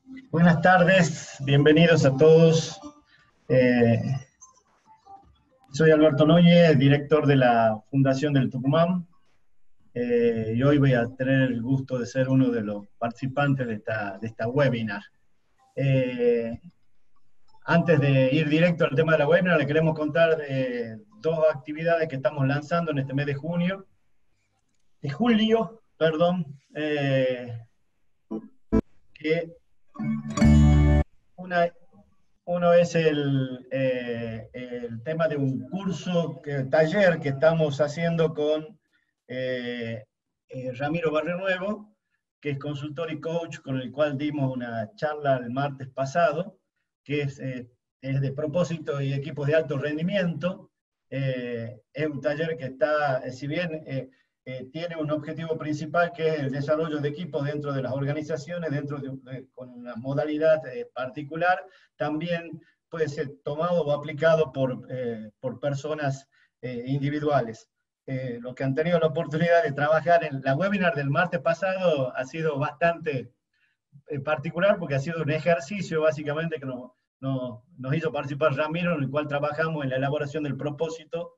Buenas tardes, bienvenidos a todos. Eh, Soy Alberto Núñez, director de la Fundación del Tucumán, y hoy voy a tener el gusto de ser uno de los participantes de esta webinar. Eh, Antes de ir directo al tema de la webinar, le queremos contar dos actividades que estamos lanzando en este mes de julio, perdón, que una Uno es el tema de un taller que estamos haciendo con Ramiro Barrionuevo, que es consultor y coach, con el cual dimos una charla el martes pasado, que es de propósito y equipos de alto rendimiento. Es un taller que está, si bien tiene un objetivo principal que es el desarrollo de equipos dentro de las organizaciones, con una modalidad particular, también puede ser tomado o aplicado por personas individuales. Los que han tenido la oportunidad de trabajar en la webinar del martes pasado ha sido bastante particular porque ha sido un ejercicio básicamente que nos hizo participar Ramiro, en el cual trabajamos en la elaboración del propósito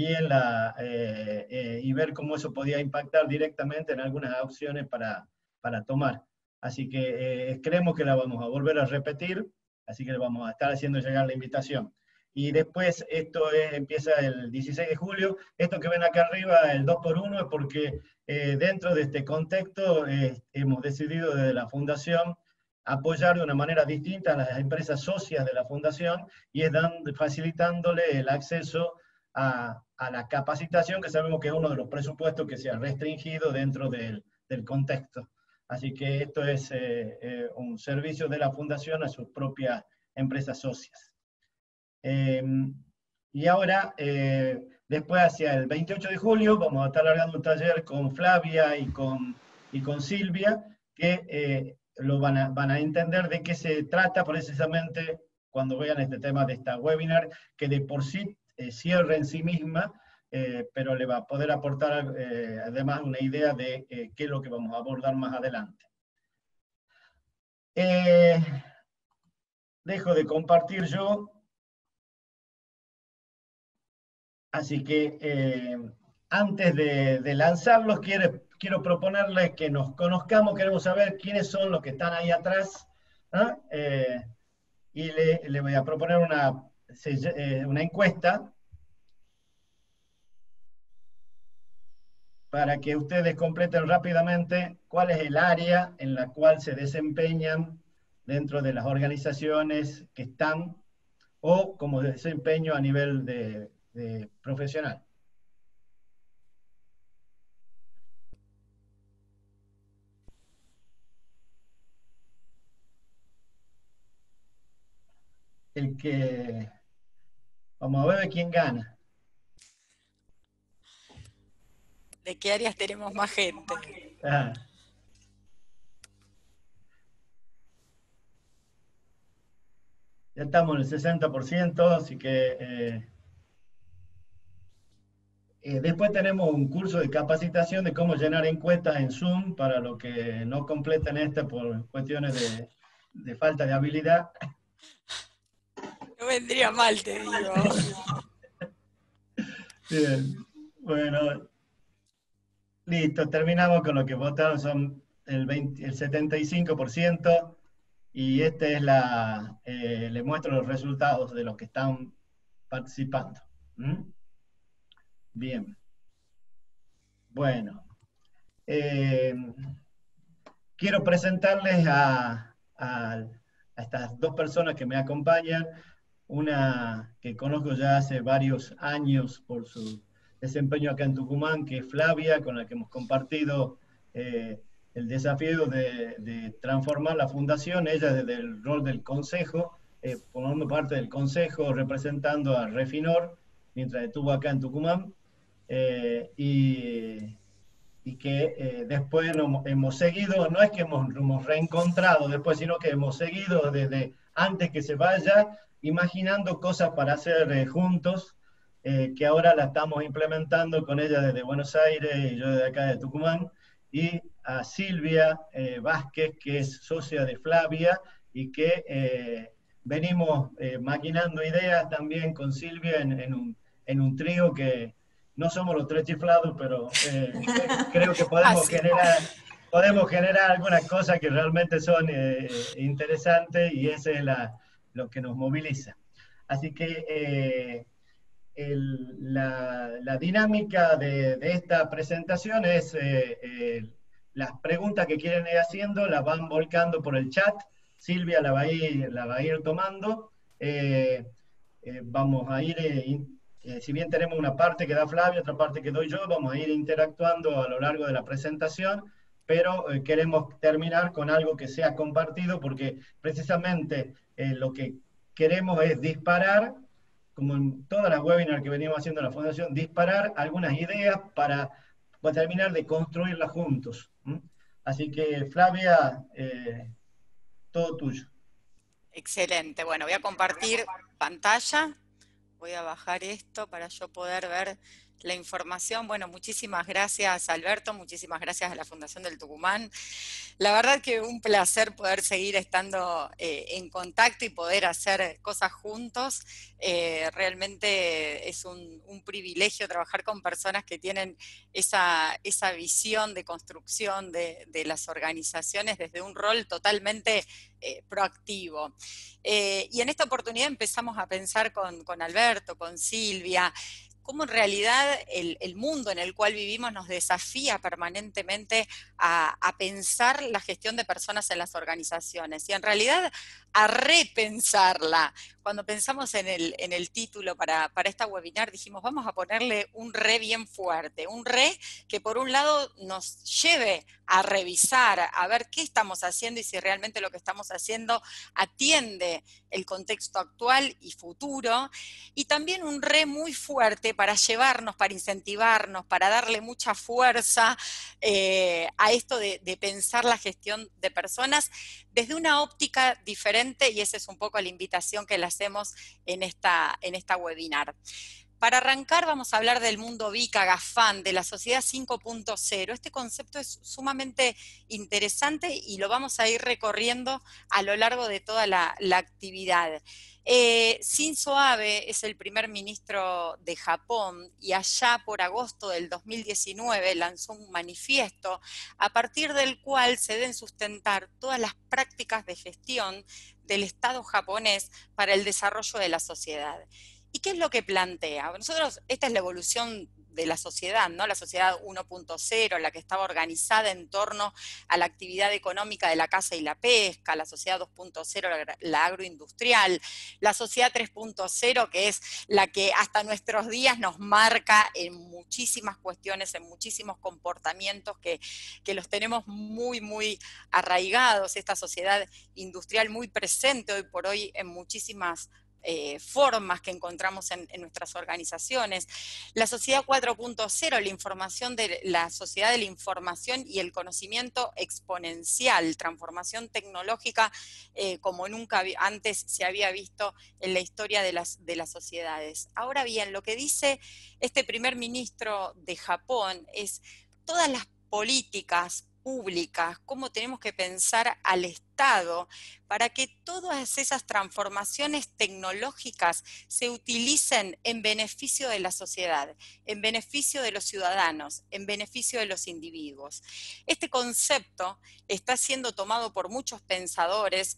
y ver cómo eso podía impactar directamente en algunas opciones para tomar. Así que creemos que la vamos a volver a repetir, así que le vamos a estar haciendo llegar la invitación. Y después empieza el 16 de julio. Esto que ven acá arriba, el 2x1, es porque dentro de este contexto hemos decidido desde la Fundación apoyar de una manera distinta a las empresas socias de la Fundación y es facilitándole el acceso a la capacitación, que sabemos que es uno de los presupuestos que se ha restringido dentro del contexto. Así que esto es un servicio de la Fundación a sus propias empresas socias. Y ahora, después hacia el 28 de julio, vamos a estar largando un taller con Flavia y con Silvia, que van a entender de qué se trata precisamente cuando vean este tema de esta webinar, que de por sí cierra en sí misma, pero le va a poder aportar además una idea de qué es lo que vamos a abordar más adelante. Dejo de compartir yo. Así que antes de lanzarlos, quiero proponerles que nos conozcamos, queremos saber quiénes son los que están ahí atrás, ¿no? Y le voy a proponer una encuesta para que ustedes completen rápidamente cuál es el área en la cual se desempeñan dentro de las organizaciones que están o como desempeño a nivel de profesional. Vamos a ver quién gana. ¿De qué áreas tenemos más gente? Ah. Ya estamos en el 60%, así que después tenemos un curso de capacitación de cómo llenar encuestas en Zoom para los que no completen por cuestiones de falta de habilidad. No vendría mal, te digo. Bien. Bueno, listo, terminamos con lo que votaron, son el 75%, y les muestro los resultados de los que están participando. Bien. Bueno. Quiero presentarles a estas dos personas que me acompañan, una que conozco ya hace varios años por su desempeño acá en Tucumán, que es Flavia, con la que hemos compartido el desafío de transformar la fundación, ella desde el rol del consejo, formando parte del consejo, representando a Refinor, mientras estuvo acá en Tucumán, y que después hemos seguido, no es que hemos reencontrado después, sino que hemos seguido desde antes que se vaya, imaginando cosas para hacer juntos, que ahora la estamos implementando con ella desde Buenos Aires y yo desde acá de Tucumán, y a Silvia Vázquez, que es socia de Flavia, y que venimos maquinando ideas también con Silvia en un trío que no somos los tres chiflados, pero creo que Así. podemos generar algunas cosas que realmente son interesantes y ese es lo que nos moviliza. Así que la dinámica de esta presentación es las preguntas que quieren ir haciendo, las van volcando por el chat. Silvia la va a ir tomando. Vamos a ir, si bien tenemos una parte que da Flavia, otra parte que doy yo, vamos a ir interactuando a lo largo de la presentación, pero queremos terminar con algo que sea compartido, porque precisamente lo que queremos es disparar, como en todas las webinars que venimos haciendo en la Fundación, disparar algunas ideas para terminar de construirlas juntos. Así que, Flavia, todo tuyo. Excelente. Bueno, voy a compartir pantalla. Voy a bajar esto para yo poder ver la información. Bueno, muchísimas gracias, Alberto, muchísimas gracias a la Fundación del Tucumán. La verdad que un placer poder seguir estando en contacto y poder hacer cosas juntos. Realmente es un privilegio trabajar con personas que tienen esa visión de construcción de las organizaciones desde un rol totalmente proactivo. Y en esta oportunidad empezamos a pensar con Alberto, con Silvia, cómo en realidad el mundo en el cual vivimos nos desafía permanentemente a pensar la gestión de personas en las organizaciones y en realidad a repensarla. Cuando pensamos en el título para esta webinar dijimos vamos a ponerle un re bien fuerte, un re que por un lado nos lleve a revisar, a ver qué estamos haciendo y si realmente lo que estamos haciendo atiende el contexto actual y futuro, y también un re muy fuerte para llevarnos, para incentivarnos, para darle mucha fuerza a esto de pensar la gestión de personas desde una óptica diferente, y esa es un poco la invitación que le hacemos en esta webinar. Para arrancar vamos a hablar del mundo VICA, GAFAM, de la sociedad 5.0. Este concepto es sumamente interesante y lo vamos a ir recorriendo a lo largo de toda la actividad. Shinzo Abe es el primer ministro de Japón y allá por agosto del 2019 lanzó un manifiesto a partir del cual se deben sustentar todas las prácticas de gestión del Estado japonés para el desarrollo de la sociedad. ¿Y qué es lo que plantea? Nosotros, esta es la evolución de la sociedad, ¿no? La sociedad 1.0, la que estaba organizada en torno a la actividad económica de la caza y la pesca, la sociedad 2.0, la agroindustrial, la sociedad 3.0, que es la que hasta nuestros días nos marca en muchísimas cuestiones, en muchísimos comportamientos que los tenemos muy, muy arraigados, esta sociedad industrial muy presente hoy por hoy en muchísimas formas que encontramos en nuestras organizaciones. La sociedad 4.0, la información de la sociedad de la información y el conocimiento exponencial, transformación tecnológica como nunca antes se había visto en la historia de las sociedades. Ahora bien, lo que dice este primer ministro de Japón es todas las políticas públicas, cómo tenemos que pensar al Estado para que todas esas transformaciones tecnológicas se utilicen en beneficio de la sociedad, en beneficio de los ciudadanos, en beneficio de los individuos. Este concepto está siendo tomado por muchos pensadores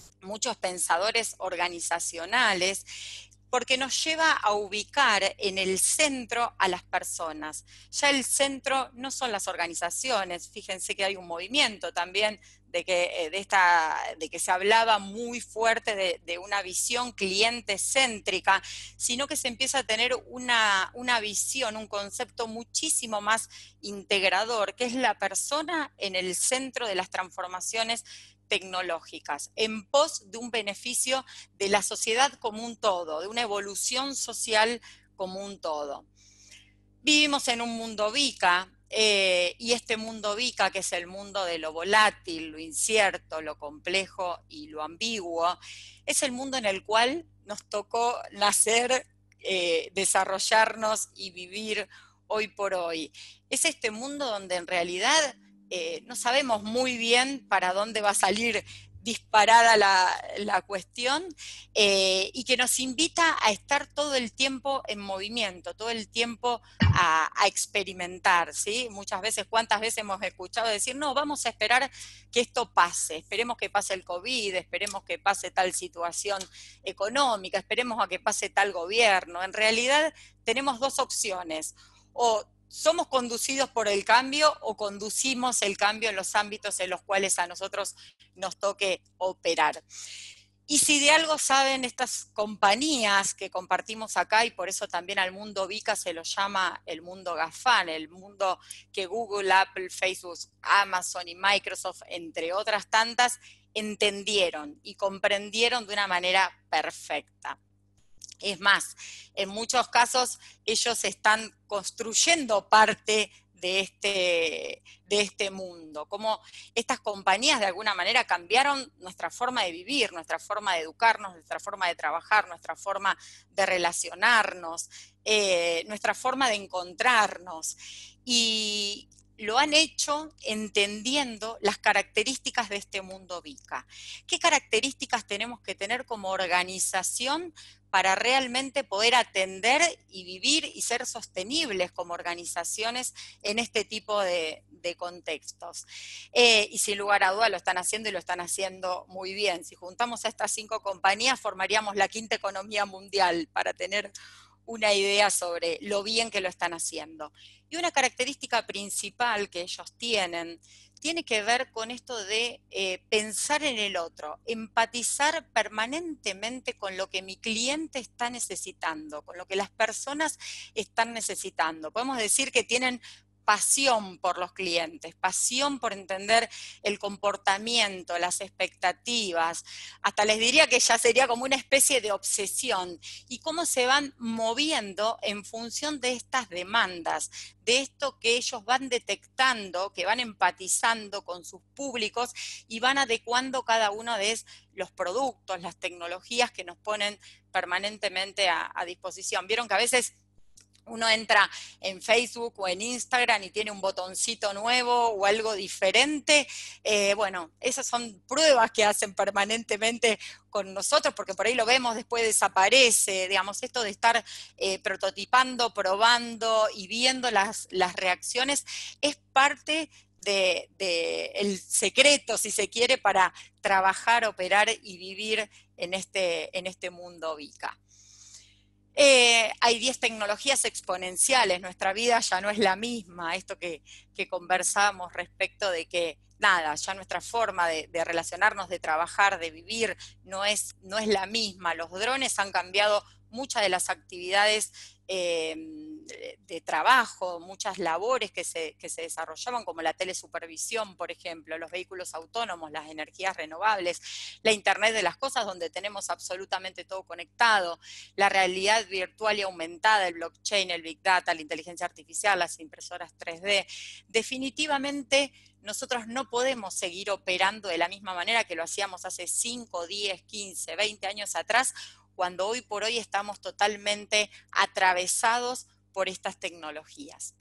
organizacionales, porque nos lleva a ubicar en el centro a las personas. Ya el centro no son las organizaciones, fíjense que hay un movimiento también de que se hablaba muy fuerte de una visión cliente céntrica, sino que se empieza a tener una visión, un concepto muchísimo más integrador, que es la persona en el centro de las transformaciones tecnológicas, en pos de un beneficio de la sociedad como un todo, de una evolución social como un todo. Vivimos en un mundo VICA, y este mundo VICA, que es el mundo de lo volátil, lo incierto, lo complejo y lo ambiguo, es el mundo en el cual nos tocó nacer, desarrollarnos y vivir hoy por hoy. Es este mundo donde en realidad no sabemos muy bien para dónde va a salir disparada la cuestión, y que nos invita a estar todo el tiempo en movimiento, todo el tiempo a experimentar, ¿sí? Muchas veces, ¿cuántas veces hemos escuchado decir, no, vamos a esperar que esto pase, esperemos que pase el COVID, esperemos que pase tal situación económica, esperemos a que pase tal gobierno? En realidad tenemos dos opciones: o somos conducidos por el cambio o conducimos el cambio en los ámbitos en los cuales a nosotros nos toque operar. Y si de algo saben estas compañías que compartimos acá, y por eso también al mundo VICA se lo llama el mundo GAFAN, el mundo que Google, Apple, Facebook, Amazon y Microsoft, entre otras tantas, entendieron y comprendieron de una manera perfecta. Es más, en muchos casos ellos están construyendo parte de este mundo, como estas compañías de alguna manera cambiaron nuestra forma de vivir, nuestra forma de educarnos, nuestra forma de trabajar, nuestra forma de relacionarnos, nuestra forma de encontrarnos. Y lo han hecho entendiendo las características de este mundo VICA. ¿Qué características tenemos que tener como organización para realmente poder atender y vivir y ser sostenibles como organizaciones en este tipo de contextos? Y sin lugar a duda lo están haciendo, y lo están haciendo muy bien. Si juntamos a estas 5 compañías, formaríamos la 5ª economía mundial, para tener una idea sobre lo bien que lo están haciendo. Y una característica principal que ellos tienen tiene que ver con esto de pensar en el otro, empatizar permanentemente con lo que mi cliente está necesitando, con lo que las personas están necesitando. Podemos decir que tienen pasión por los clientes, pasión por entender el comportamiento, las expectativas. Hasta les diría que ya sería como una especie de obsesión, y cómo se van moviendo en función de estas demandas, de esto que ellos van detectando, que van empatizando con sus públicos y van adecuando cada uno de los productos, las tecnologías que nos ponen permanentemente a disposición. Vieron que a veces uno entra en Facebook o en Instagram y tiene un botoncito nuevo o algo diferente. Bueno, esas son pruebas que hacen permanentemente con nosotros, porque por ahí lo vemos, después desaparece. Digamos, esto de estar prototipando, probando y viendo las reacciones es parte el secreto, si se quiere, para trabajar, operar y vivir en este mundo VICA. Hay 10 tecnologías exponenciales, nuestra vida ya no es la misma, esto que conversábamos respecto de que, nada, ya nuestra forma de relacionarnos, de trabajar, de vivir, no es la misma. Los drones han cambiado muchas de las actividades de trabajo, muchas labores que se desarrollaban, como la telesupervisión, por ejemplo, los vehículos autónomos, las energías renovables, la Internet de las cosas, donde tenemos absolutamente todo conectado, la realidad virtual y aumentada, el blockchain, el big data, la inteligencia artificial, las impresoras 3D. Definitivamente nosotros no podemos seguir operando de la misma manera que lo hacíamos hace 5, 10, 15, 20 años atrás, cuando hoy por hoy estamos totalmente atravesados por estas tecnologías.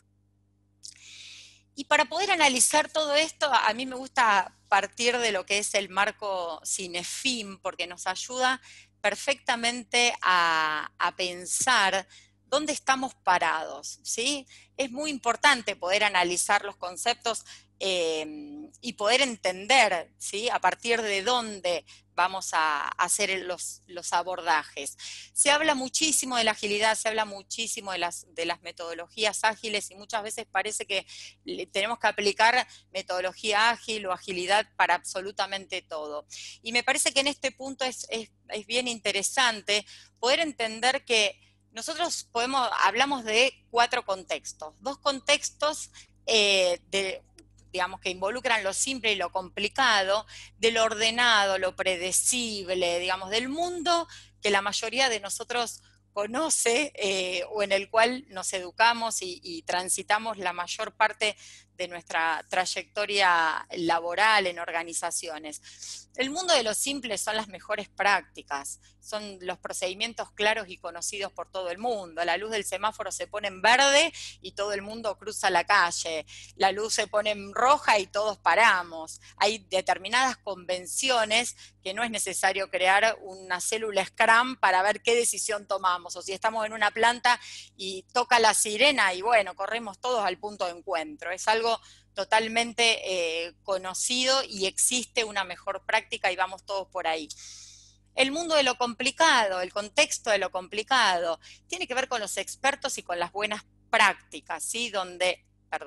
Y para poder analizar todo esto, a mí me gusta partir de lo que es el marco Cinefin, porque nos ayuda perfectamente a pensar dónde estamos parados, ¿sí? Es muy importante poder analizar los conceptos y poder entender, ¿sí?, a partir de dónde vamos a hacer los abordajes. Se habla muchísimo de la agilidad, se habla muchísimo de las metodologías ágiles, y muchas veces parece que tenemos que aplicar metodología ágil o agilidad para absolutamente todo. Y me parece que en este punto es bien interesante poder entender que nosotros hablamos de 4 contextos, 2 contextos digamos, que involucran lo simple y lo complicado, de lo ordenado, lo predecible, digamos, del mundo que la mayoría de nosotros conoce o en el cual nos educamos y transitamos la mayor parte de nuestra trayectoria laboral en organizaciones. El mundo de lo simple son las mejores prácticas, son los procedimientos claros y conocidos por todo el mundo. La luz del semáforo se pone en verde y todo el mundo cruza la calle. La luz se pone en roja y todos paramos. Hay determinadas convenciones que no es necesario crear una célula Scrum para ver qué decisión tomamos. O si estamos en una planta y toca la sirena y bueno, corremos todos al punto de encuentro. Es algo totalmente conocido y existe una mejor práctica y vamos todos por ahí. El mundo de lo complicado, el contexto de lo complicado, tiene que ver con los expertos y con las buenas prácticas, ¿sí? Donde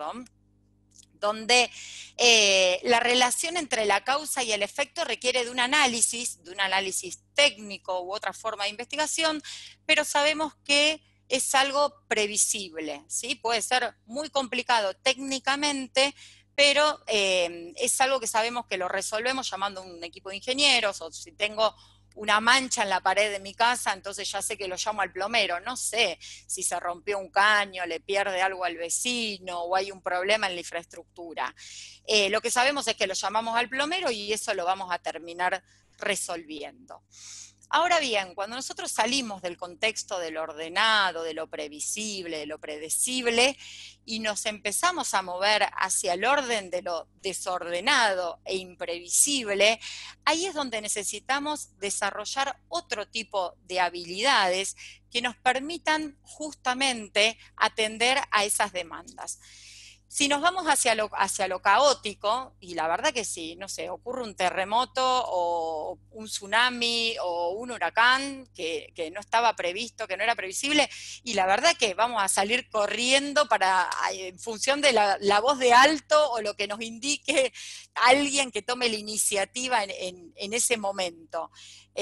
la relación entre la causa y el efecto requiere de un análisis técnico u otra forma de investigación, pero sabemos que es algo previsible, ¿sí? Puede ser muy complicado técnicamente, pero es algo que sabemos que lo resolvemos llamando a un equipo de ingenieros, o si tengo una mancha en la pared de mi casa, entonces ya sé que lo llamo al plomero. No sé si se rompió un caño, le pierde algo al vecino o hay un problema en la infraestructura. Lo que sabemos es que lo llamamos al plomero y eso lo vamos a terminar resolviendo. Ahora bien, cuando nosotros salimos del contexto de lo ordenado, de lo previsible, de lo predecible, y nos empezamos a mover hacia el orden de lo desordenado e imprevisible, ahí es donde necesitamos desarrollar otro tipo de habilidades que nos permitan justamente atender a esas demandas. Si nos vamos hacia lo caótico, y la verdad que sí, no sé, ocurre un terremoto o un tsunami o un huracán que no estaba previsto, que no era previsible, y la verdad que vamos a salir corriendo en función de la voz de alto o lo que nos indique alguien que tome la iniciativa en ese momento.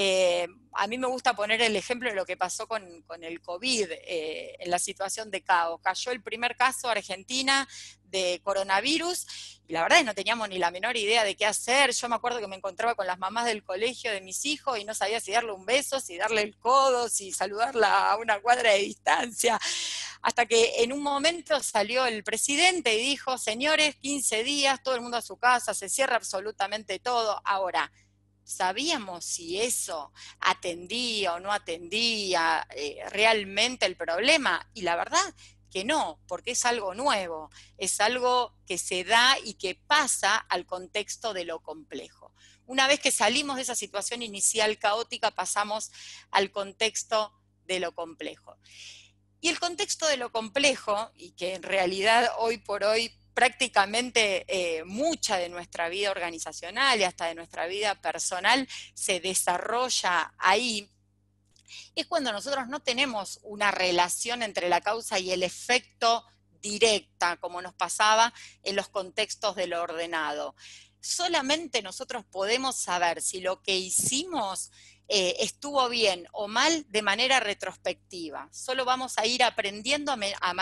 A mí me gusta poner el ejemplo de lo que pasó con el COVID, en la situación de caos. Cayó el primer caso Argentina de coronavirus, y la verdad es que no teníamos ni la menor idea de qué hacer. Yo me acuerdo que me encontraba con las mamás del colegio de mis hijos y no sabía si darle un beso, si darle el codo, si saludarla a una cuadra de distancia, hasta que en un momento salió el presidente y dijo: señores, 15 días, todo el mundo a su casa, se cierra absolutamente todo. Ahora, ¿sabíamos si eso atendía o no atendía realmente el problema? Y la verdad que no, porque es algo nuevo, es algo que se da y que pasa al contexto de lo complejo. Una vez que salimos de esa situación inicial caótica, pasamos al contexto de lo complejo. Y el contexto de lo complejo, y que en realidad hoy por hoy prácticamente mucha de nuestra vida organizacional y hasta de nuestra vida personal se desarrolla ahí, es cuando nosotros no tenemos una relación entre la causa y el efecto directa, como nos pasaba en los contextos de lo ordenado. Solamente nosotros podemos saber si lo que hicimos estuvo bien o mal de manera retrospectiva. Solo vamos a ir aprendiendo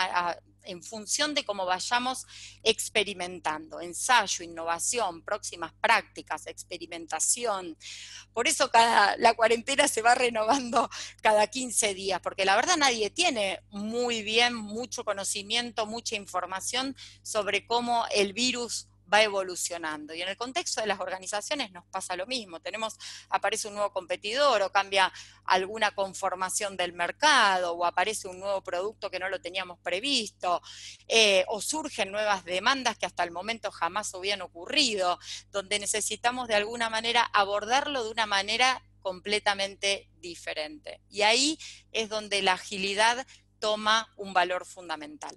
en función de cómo vayamos experimentando. Ensayo, innovación, próximas prácticas, experimentación. Por eso la cuarentena se va renovando cada 15 días, porque la verdad nadie tiene muy bien mucho conocimiento, mucha información sobre cómo el virus va evolucionando. Y en el contexto de las organizaciones nos pasa lo mismo. Aparece un nuevo competidor o cambia alguna conformación del mercado o aparece un nuevo producto que no lo teníamos previsto o surgen nuevas demandas que hasta el momento jamás habían ocurrido, donde necesitamos de alguna manera abordarlo de una manera completamente diferente. Y ahí es donde la agilidad toma un valor fundamental.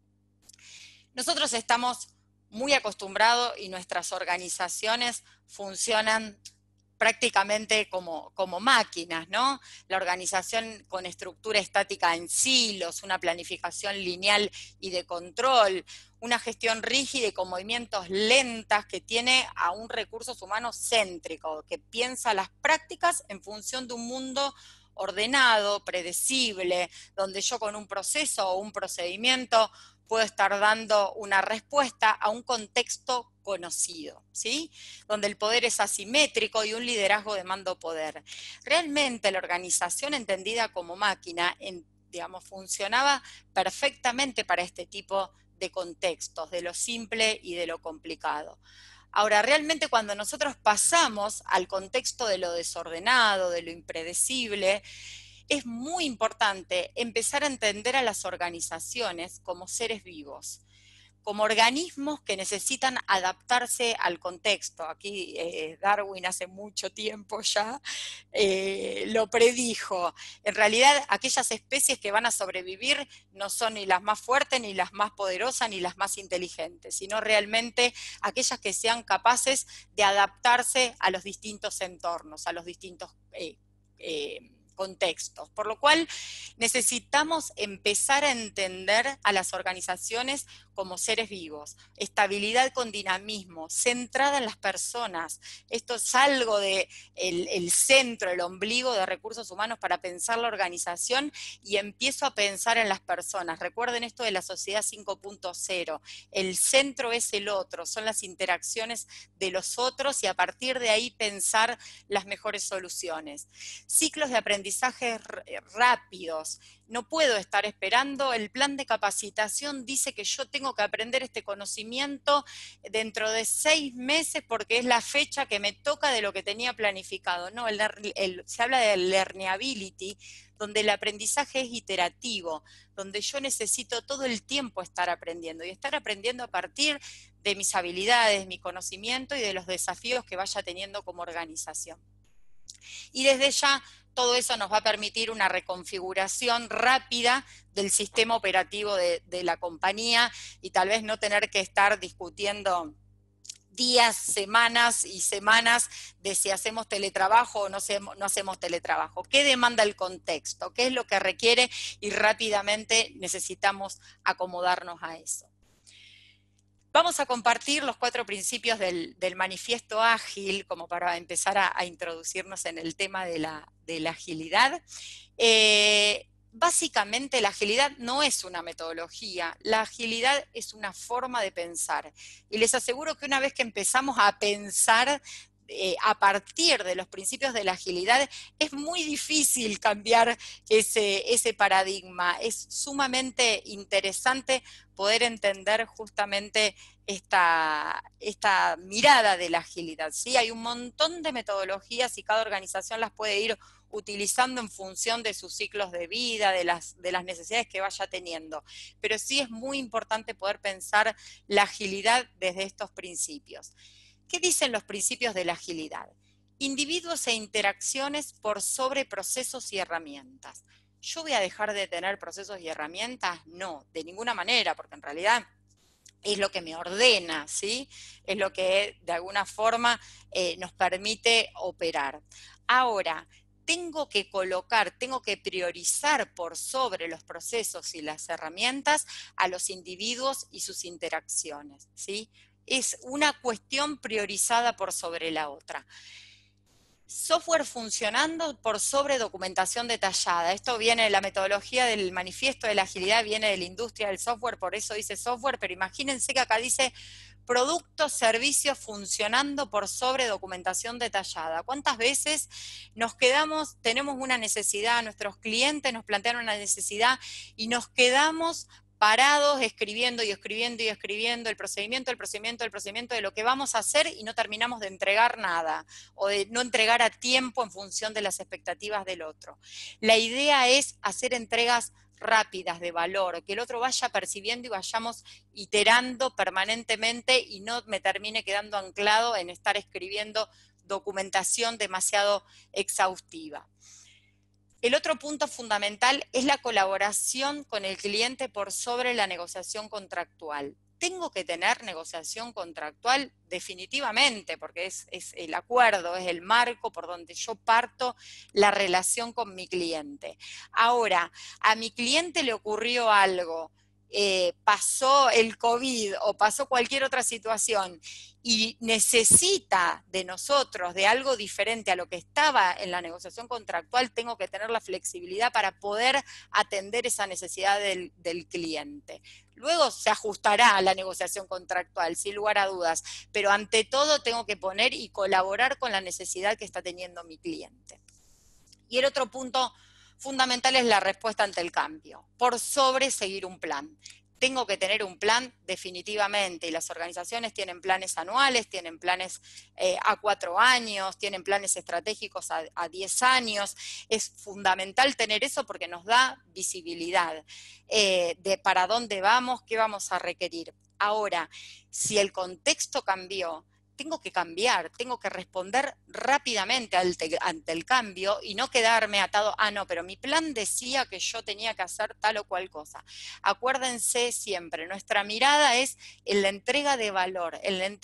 Nosotros estamos muy acostumbrados y nuestras organizaciones funcionan prácticamente como máquinas, ¿no? La organización con estructura estática en silos, una planificación lineal y de control, una gestión rígida y con movimientos lentas que tiene a un recursos humanos céntrico, que piensa las prácticas en función de un mundo ordenado, predecible, donde yo con un proceso o un procedimiento puedo estar dando una respuesta a un contexto conocido, ¿sí? Donde el poder es asimétrico y un liderazgo demanda poder. Realmente la organización entendida como máquina, funcionaba perfectamente para este tipo de contextos, de lo simple y de lo complicado. Ahora, realmente cuando nosotros pasamos al contexto de lo desordenado, de lo impredecible, es muy importante empezar a entender a las organizaciones como seres vivos, como organismos que necesitan adaptarse al contexto. Aquí Darwin hace mucho tiempo ya lo predijo. En realidad, aquellas especies que van a sobrevivir no son ni las más fuertes, ni las más poderosas, ni las más inteligentes, sino realmente aquellas que sean capaces de adaptarse a los distintos entornos, a los distintos contextos. Por lo cual necesitamos empezar a entender a las organizaciones como seres vivos, estabilidad con dinamismo, centrada en las personas. Esto salgo del centro, el ombligo de recursos humanos para pensar la organización y empiezo a pensar en las personas. Recuerden esto de la sociedad 5.0, el centro es el otro, son las interacciones de los otros y a partir de ahí pensar las mejores soluciones. Ciclos de aprendizaje rápidos. No puedo estar esperando, el plan de capacitación dice que yo tengo que aprender este conocimiento dentro de 6 meses porque es la fecha que me toca de lo que tenía planificado. No, se habla de learnability, donde el aprendizaje es iterativo, donde yo necesito todo el tiempo estar aprendiendo y estar aprendiendo a partir de mis habilidades, mi conocimiento y de los desafíos que vaya teniendo como organización. Y desde ya todo eso nos va a permitir una reconfiguración rápida del sistema operativo de la compañía y tal vez no tener que estar discutiendo días, semanas y semanas de si hacemos teletrabajo o no hacemos teletrabajo. ¿Qué demanda el contexto? ¿Qué es lo que requiere? Y rápidamente necesitamos acomodarnos a eso. Vamos a compartir los 4 principios del manifiesto ágil, como para empezar a introducirnos en el tema de la agilidad. Básicamente la agilidad no es una metodología, la agilidad es una forma de pensar. Y les aseguro que una vez que empezamos a pensar a partir de los principios de la agilidad, es muy difícil cambiar ese paradigma. Es sumamente interesante poder entender justamente esta mirada de la agilidad, ¿sí? Hay un montón de metodologías y cada organización las puede ir utilizando en función de sus ciclos de vida, de las necesidades que vaya teniendo. Pero sí es muy importante poder pensar la agilidad desde estos principios. ¿Qué dicen los principios de la agilidad? Individuos e interacciones por sobre procesos y herramientas. ¿Yo voy a dejar de tener procesos y herramientas? No, de ninguna manera, porque en realidad es lo que me ordena, ¿sí? Es lo que de alguna forma nos permite operar. Ahora, tengo que colocar, tengo que priorizar por sobre los procesos y las herramientas a los individuos y sus interacciones, ¿sí? Es una cuestión priorizada por sobre la otra. Software funcionando por sobre documentación detallada. Esto viene, la metodología del manifiesto de la agilidad viene de la industria del software, por eso dice software, pero imagínense que acá dice productos, servicios funcionando por sobre documentación detallada. ¿Cuántas veces nos quedamos, tenemos una necesidad, nuestros clientes nos plantean una necesidad y nos quedamos parados escribiendo y escribiendo y escribiendo el procedimiento de lo que vamos a hacer y no terminamos de entregar nada o de no entregar a tiempo en función de las expectativas del otro? La idea es hacer entregas rápidas, de valor, que el otro vaya percibiendo y vayamos iterando permanentemente y no me termine quedando anclado en estar escribiendo documentación demasiado exhaustiva. El otro punto fundamental es la colaboración con el cliente por sobre la negociación contractual. ¿Tengo que tener negociación contractual? Definitivamente, porque es el acuerdo, es el marco por donde yo parto la relación con mi cliente. Ahora, a mi cliente le ocurrió algo, pasó el COVID o pasó cualquier otra situación y necesita de nosotros, de algo diferente a lo que estaba en la negociación contractual, tengo que tener la flexibilidad para poder atender esa necesidad del cliente. Luego se ajustará a la negociación contractual, sin lugar a dudas, pero ante todo tengo que poner y colaborar con la necesidad que está teniendo mi cliente. Y el otro punto fundamental es la respuesta ante el cambio, por sobre seguir un plan. tengo que tener un plan definitivamente, y las organizaciones tienen planes anuales, tienen planes a 4 años, tienen planes estratégicos a 10 años. Es fundamental tener eso porque nos da visibilidad de para dónde vamos, qué vamos a requerir. Ahora, si el contexto cambió, tengo que cambiar, tengo que responder rápidamente ante el cambio y no quedarme atado, no, pero mi plan decía que yo tenía que hacer tal o cual cosa. Acuérdense siempre, nuestra mirada es en la entrega de valor,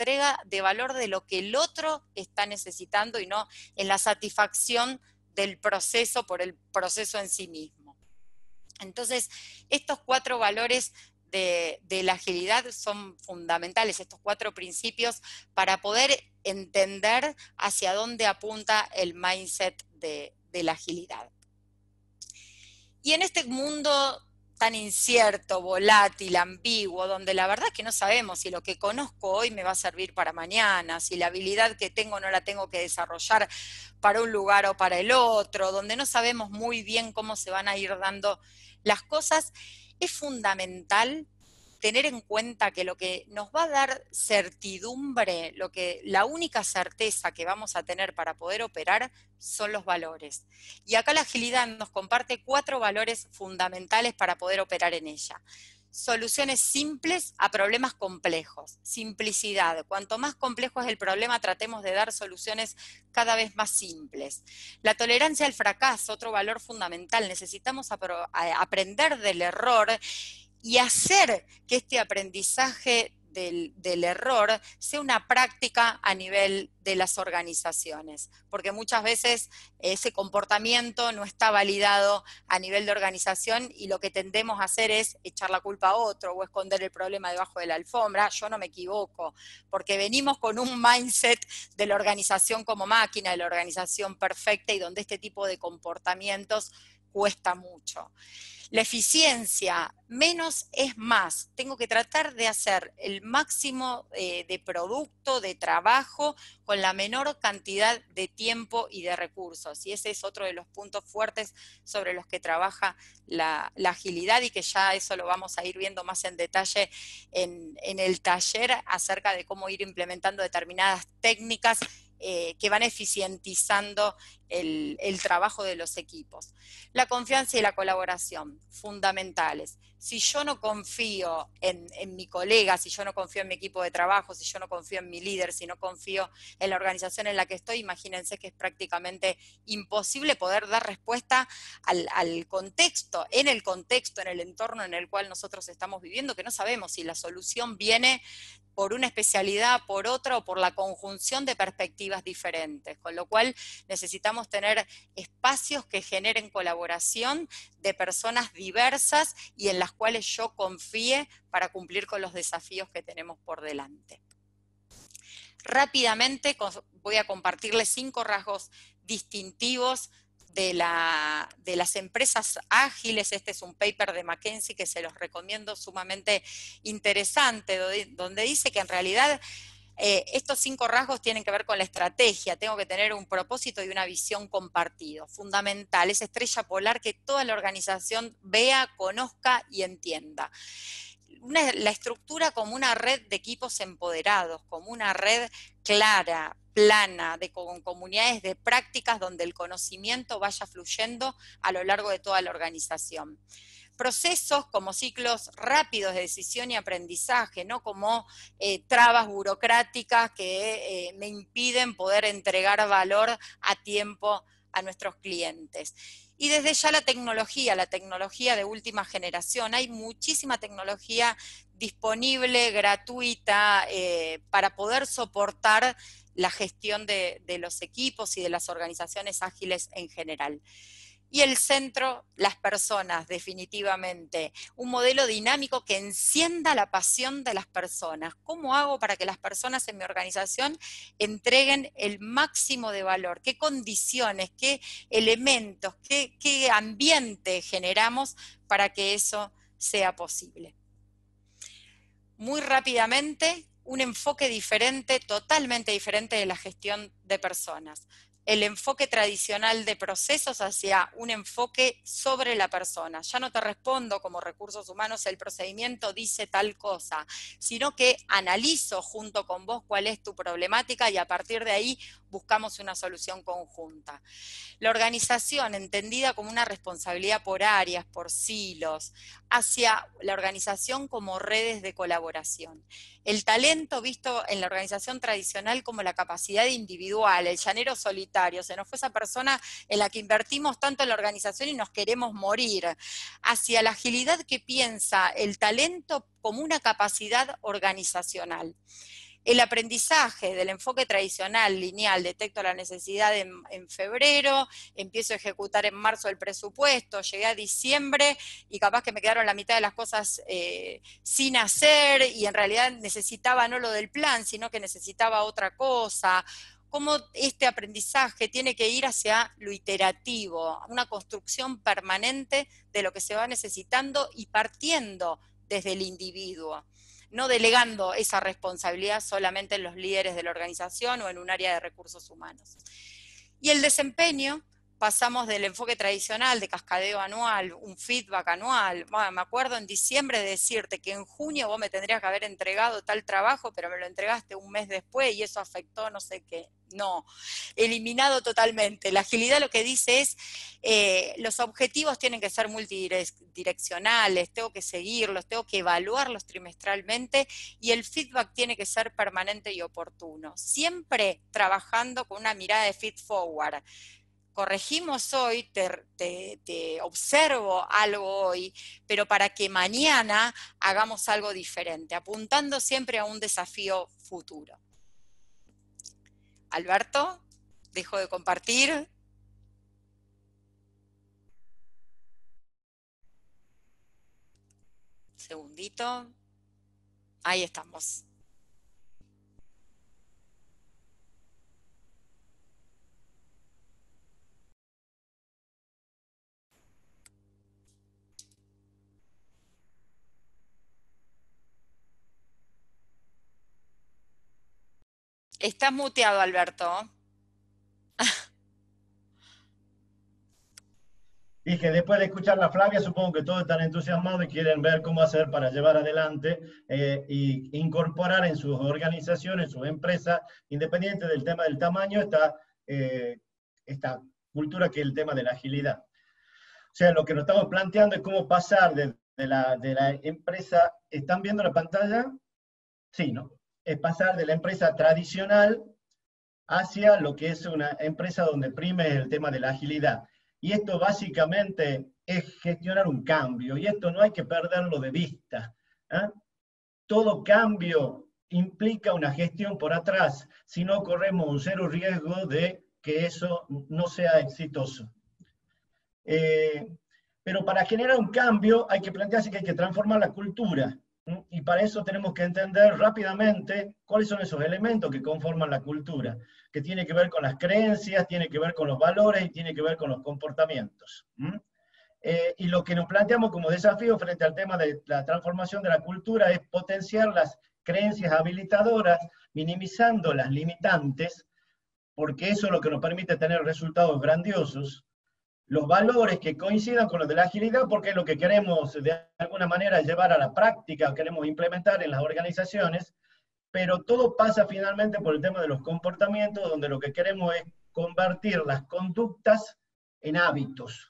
de lo que el otro está necesitando y no en la satisfacción del proceso por el proceso en sí mismo. Entonces, estos 4 valores de la agilidad son fundamentales, estos 4 principios, para poder entender hacia dónde apunta el mindset de la agilidad. Y en este mundo tan incierto, volátil, ambiguo, donde la verdad es que no sabemos si lo que conozco hoy me va a servir para mañana, si la habilidad que tengo no la tengo que desarrollar para un lugar o para el otro, donde no sabemos muy bien cómo se van a ir dando las cosas, es fundamental tener en cuenta que lo que nos va a dar certidumbre, la única certeza que vamos a tener para poder operar son los valores. Y acá la agilidad nos comparte 4 valores fundamentales para poder operar en ella. Soluciones simples a problemas complejos. Simplicidad. Cuanto más complejo es el problema, tratemos de dar soluciones cada vez más simples. La tolerancia al fracaso, otro valor fundamental. Necesitamos aprender del error y hacer que este aprendizaje del error sea una práctica a nivel de las organizaciones, porque muchas veces ese comportamiento no está validado a nivel de organización y lo que tendemos a hacer es echar la culpa a otro o esconder el problema debajo de la alfombra. Yo no me equivoco, porque venimos con un mindset de la organización como máquina, de la organización perfecta, y donde este tipo de comportamientos cuesta mucho. La eficiencia, menos es más. Tengo que tratar de hacer el máximo de producto, de trabajo, con la menor cantidad de tiempo y de recursos. Y ese es otro de los puntos fuertes sobre los que trabaja la agilidad, y que ya eso lo vamos a ir viendo más en detalle en el taller acerca de cómo ir implementando determinadas técnicas que van eficientizando el trabajo de los equipos. La confianza y la colaboración, fundamentales. Si yo no confío en mi colega, si yo no confío en mi equipo de trabajo, si yo no confío en mi líder, si no confío en la organización en la que estoy, imagínense que es prácticamente imposible poder dar respuesta al contexto, en el entorno en el cual nosotros estamos viviendo, que no sabemos si la solución viene por una especialidad, por otra, o por la conjunción de perspectivas diferentes, con lo cual necesitamos tener espacios que generen colaboración de personas diversas y en las cuales yo confíe para cumplir con los desafíos que tenemos por delante. Rápidamente voy a compartirles 5 rasgos distintivos de las empresas ágiles. Este es un paper de McKinsey que se los recomiendo, sumamente interesante, donde dice que en realidad estos 5 rasgos tienen que ver con la estrategia. Tengo que tener un propósito y una visión compartido, fundamental, esa estrella polar que toda la organización vea, conozca y entienda. La estructura como una red de equipos empoderados, como una red clara, plana, con comunidades de prácticas donde el conocimiento vaya fluyendo a lo largo de toda la organización. Procesos como ciclos rápidos de decisión y aprendizaje, no como trabas burocráticas que me impiden poder entregar valor a tiempo a nuestros clientes. Y desde ya la tecnología de última generación. Hay muchísima tecnología disponible, gratuita, para poder soportar la gestión de los equipos y de las organizaciones ágiles en general. Y el centro, las personas, definitivamente. Un modelo dinámico que encienda la pasión de las personas. ¿Cómo hago para que las personas en mi organización entreguen el máximo de valor? ¿Qué condiciones, qué elementos, qué ambiente generamos para que eso sea posible? Muy rápidamente, un enfoque diferente, totalmente diferente de la gestión de personas. El enfoque tradicional de procesos hacia un enfoque sobre la persona. Ya no te respondo como recursos humanos, el procedimiento dice tal cosa, sino que analizo junto con vos cuál es tu problemática y a partir de ahí buscamos una solución conjunta. La organización, entendida como una responsabilidad por áreas, por silos, hacia la organización como redes de colaboración. El talento visto en la organización tradicional como la capacidad individual, el llanero solitario, se nos fue esa persona en la que invertimos tanto en la organización y nos queremos morir, hacia la agilidad que piensa el talento como una capacidad organizacional. El aprendizaje del enfoque tradicional, lineal, detecto la necesidad en febrero, empiezo a ejecutar en marzo el presupuesto, llegué a diciembre y capaz que me quedaron la mitad de las cosas sin hacer y en realidad necesitaba no lo del plan, sino que necesitaba otra cosa. Cómo este aprendizaje tiene que ir hacia lo iterativo, una construcción permanente de lo que se va necesitando y partiendo desde el individuo, no delegando esa responsabilidad solamente en los líderes de la organización o en un área de recursos humanos. Y el desempeño, pasamos del enfoque tradicional de cascadeo anual, un feedback anual. Bueno, me acuerdo en diciembre de decirte que en junio vos me tendrías que haber entregado tal trabajo, pero me lo entregaste un mes después y eso afectó no sé qué. No, eliminado totalmente. La agilidad lo que dice es, los objetivos tienen que ser multidireccionales, tengo que seguirlos, tengo que evaluarlos trimestralmente y el feedback tiene que ser permanente y oportuno. Siempre trabajando con una mirada de feed forward. Corregimos hoy, te observo algo hoy, pero para que mañana hagamos algo diferente, apuntando siempre a un desafío futuro. Alberto, dejo de compartir. Segundito. Ahí estamos. Estás muteado, Alberto. Dije, después de escuchar a Flavia, supongo que todos están entusiasmados y quieren ver cómo hacer para llevar adelante e incorporar en sus organizaciones, en sus empresas, independiente del tema del tamaño, esta cultura que es el tema de la agilidad. O sea, lo que nos estamos planteando es cómo pasar de la empresa, ¿están viendo la pantalla? Sí, ¿no? Es pasar de la empresa tradicional hacia lo que es una empresa donde prime el tema de la agilidad. Y esto básicamente es gestionar un cambio, y esto no hay que perderlo de vista. Todo cambio implica una gestión por atrás, si no corremos un cero riesgo de que eso no sea exitoso. Pero para generar un cambio hay que plantearse que hay que transformar la cultura. Y para eso tenemos que entender rápidamente cuáles son esos elementos que conforman la cultura, que tiene que ver con las creencias, tiene que ver con los valores y tiene que ver con los comportamientos. Y lo que nos planteamos como desafío frente al tema de la transformación de la cultura es potenciar las creencias habilitadoras, minimizando las limitantes, porque eso es lo que nos permite tener resultados grandiosos. Los valores que coincidan con los de la agilidad, porque es lo que queremos de alguna manera llevar a la práctica, queremos implementar en las organizaciones, pero todo pasa finalmente por el tema de los comportamientos, donde lo que queremos es convertir las conductas en hábitos.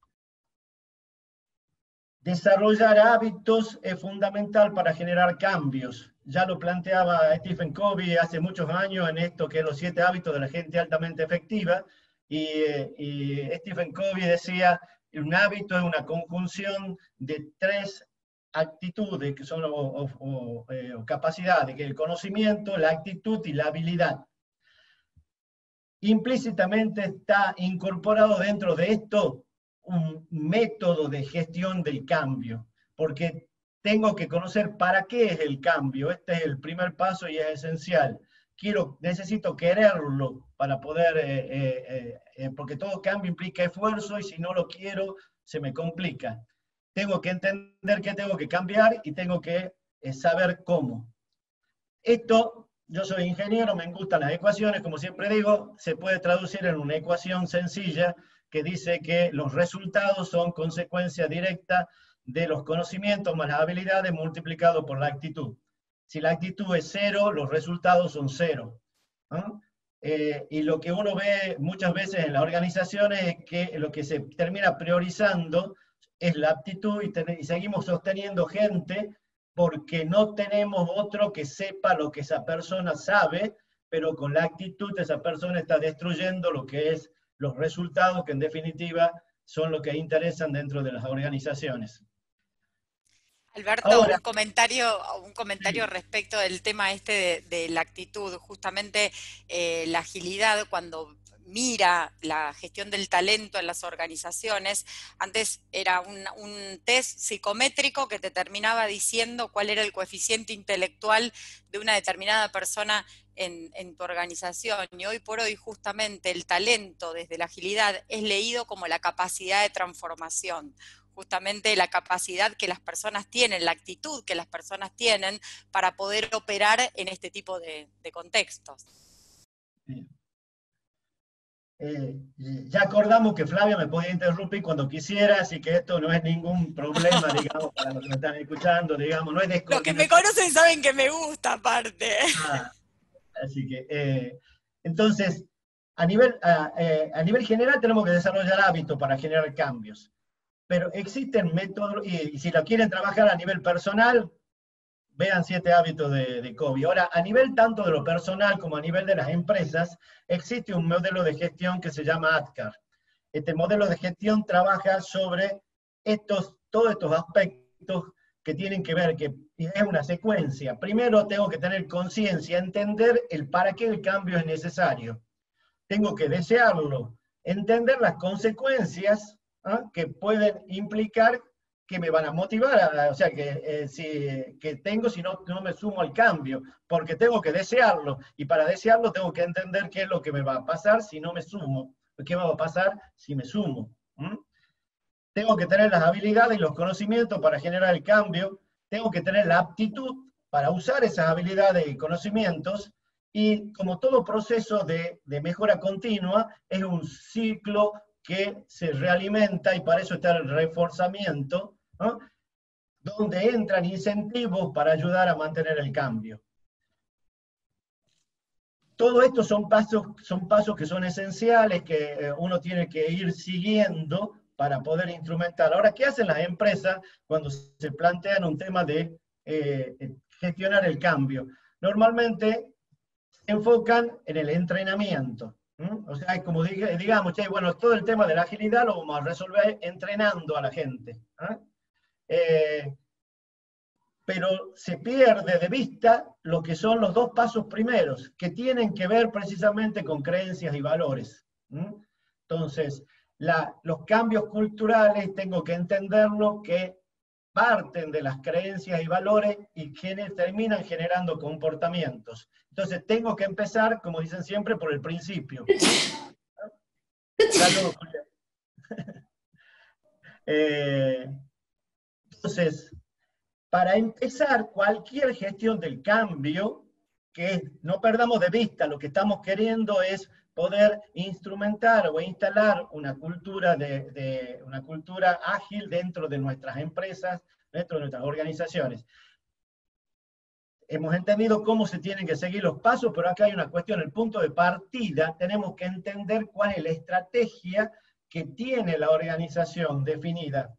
Desarrollar hábitos es fundamental para generar cambios. Ya lo planteaba Stephen Covey hace muchos años en esto que es los 7 hábitos de la gente altamente efectiva, y Stephen Covey decía, un hábito es una conjunción de 3 actitudes, que son o capacidades, que es el conocimiento, la actitud y la habilidad. Implícitamente está incorporado dentro de esto un método de gestión del cambio, porque tengo que conocer para qué es el cambio. Este es el primer paso y es esencial. Necesito quererlo para poder, porque todo cambio implica esfuerzo y si no lo quiero, se me complica. Tengo que entender que tengo que cambiar y tengo que saber cómo. Esto yo soy ingeniero, me gustan las ecuaciones, como siempre digo, se puede traducir en una ecuación sencilla que dice que los resultados son consecuencia directa de los conocimientos más las habilidades multiplicado por la actitud. Si la actitud es cero, los resultados son cero, ¿no? Y lo que uno ve muchas veces en las organizaciones es que lo que se termina priorizando es la aptitud y seguimos sosteniendo gente porque no tenemos otro que sepa lo que esa persona sabe, pero con la actitud esa persona está destruyendo lo que es los resultados que en definitiva son lo que interesan dentro de las organizaciones. Alberto, Ahora, un comentario sí, respecto del tema este de la actitud, justamente la agilidad cuando mira la gestión del talento en las organizaciones, antes era un test psicométrico que te terminaba diciendo cuál era el coeficiente intelectual de una determinada persona en tu organización, y hoy por hoy justamente el talento desde la agilidad es leído como la capacidad de transformación, justamente la capacidad que las personas tienen, la actitud que las personas tienen para poder operar en este tipo de contextos. sí. Ya acordamos que Flavia me podía interrumpir cuando quisiera, así que esto no es ningún problema, digamos, para los que me están escuchando, digamos, no es Los que me descoordinación. conocen saben que me gusta aparte. Ah, así que, entonces, a nivel general tenemos que desarrollar hábitos para generar cambios, pero existen métodos, y si lo quieren trabajar a nivel personal, vean 7 hábitos de Covey. Ahora, a nivel tanto de lo personal como a nivel de las empresas, existe un modelo de gestión que se llama ADKAR. Este modelo de gestión trabaja sobre todos estos aspectos que tienen que ver, que es una secuencia. Primero tengo que tener conciencia, entender el para qué el cambio es necesario. Tengo que desearlo, entender las consecuencias, ¿ah?, que pueden implicar que me van a motivar, o sea, que tengo si no me sumo al cambio, porque tengo que desearlo, y para desearlo tengo que entender qué es lo que me va a pasar si no me sumo, qué va a pasar si me sumo. Tengo que tener las habilidades y los conocimientos para generar el cambio, tengo que tener la aptitud para usar esas habilidades y conocimientos, y como todo proceso de mejora continua, es un ciclo que se realimenta y para eso está el reforzamiento, ¿no?, donde entran incentivos para ayudar a mantener el cambio. Todo esto son pasos que son esenciales, que uno tiene que ir siguiendo para poder instrumentar. Ahora, ¿qué hacen las empresas cuando se plantean un tema de gestionar el cambio? Normalmente se enfocan en el entrenamiento. O sea, es como digamos, che, bueno, todo el tema de la agilidad lo vamos a resolver entrenando a la gente. Pero se pierde de vista lo que son los dos pasos primeros, que tienen que ver precisamente con creencias y valores. Entonces, los cambios culturales tengo que entenderlo que parten de las creencias y valores y quienes terminan generando comportamientos. Entonces, tengo que empezar, como dicen siempre, por el principio. Saludos, Julia. Entonces, para empezar cualquier gestión del cambio, que no perdamos de vista, lo que estamos queriendo es poder instrumentar o instalar una cultura, una cultura ágil dentro de nuestras empresas, dentro de nuestras organizaciones. Hemos entendido cómo se tienen que seguir los pasos, pero acá hay una cuestión, el punto de partida, tenemos que entender cuál es la estrategia que tiene la organización definida.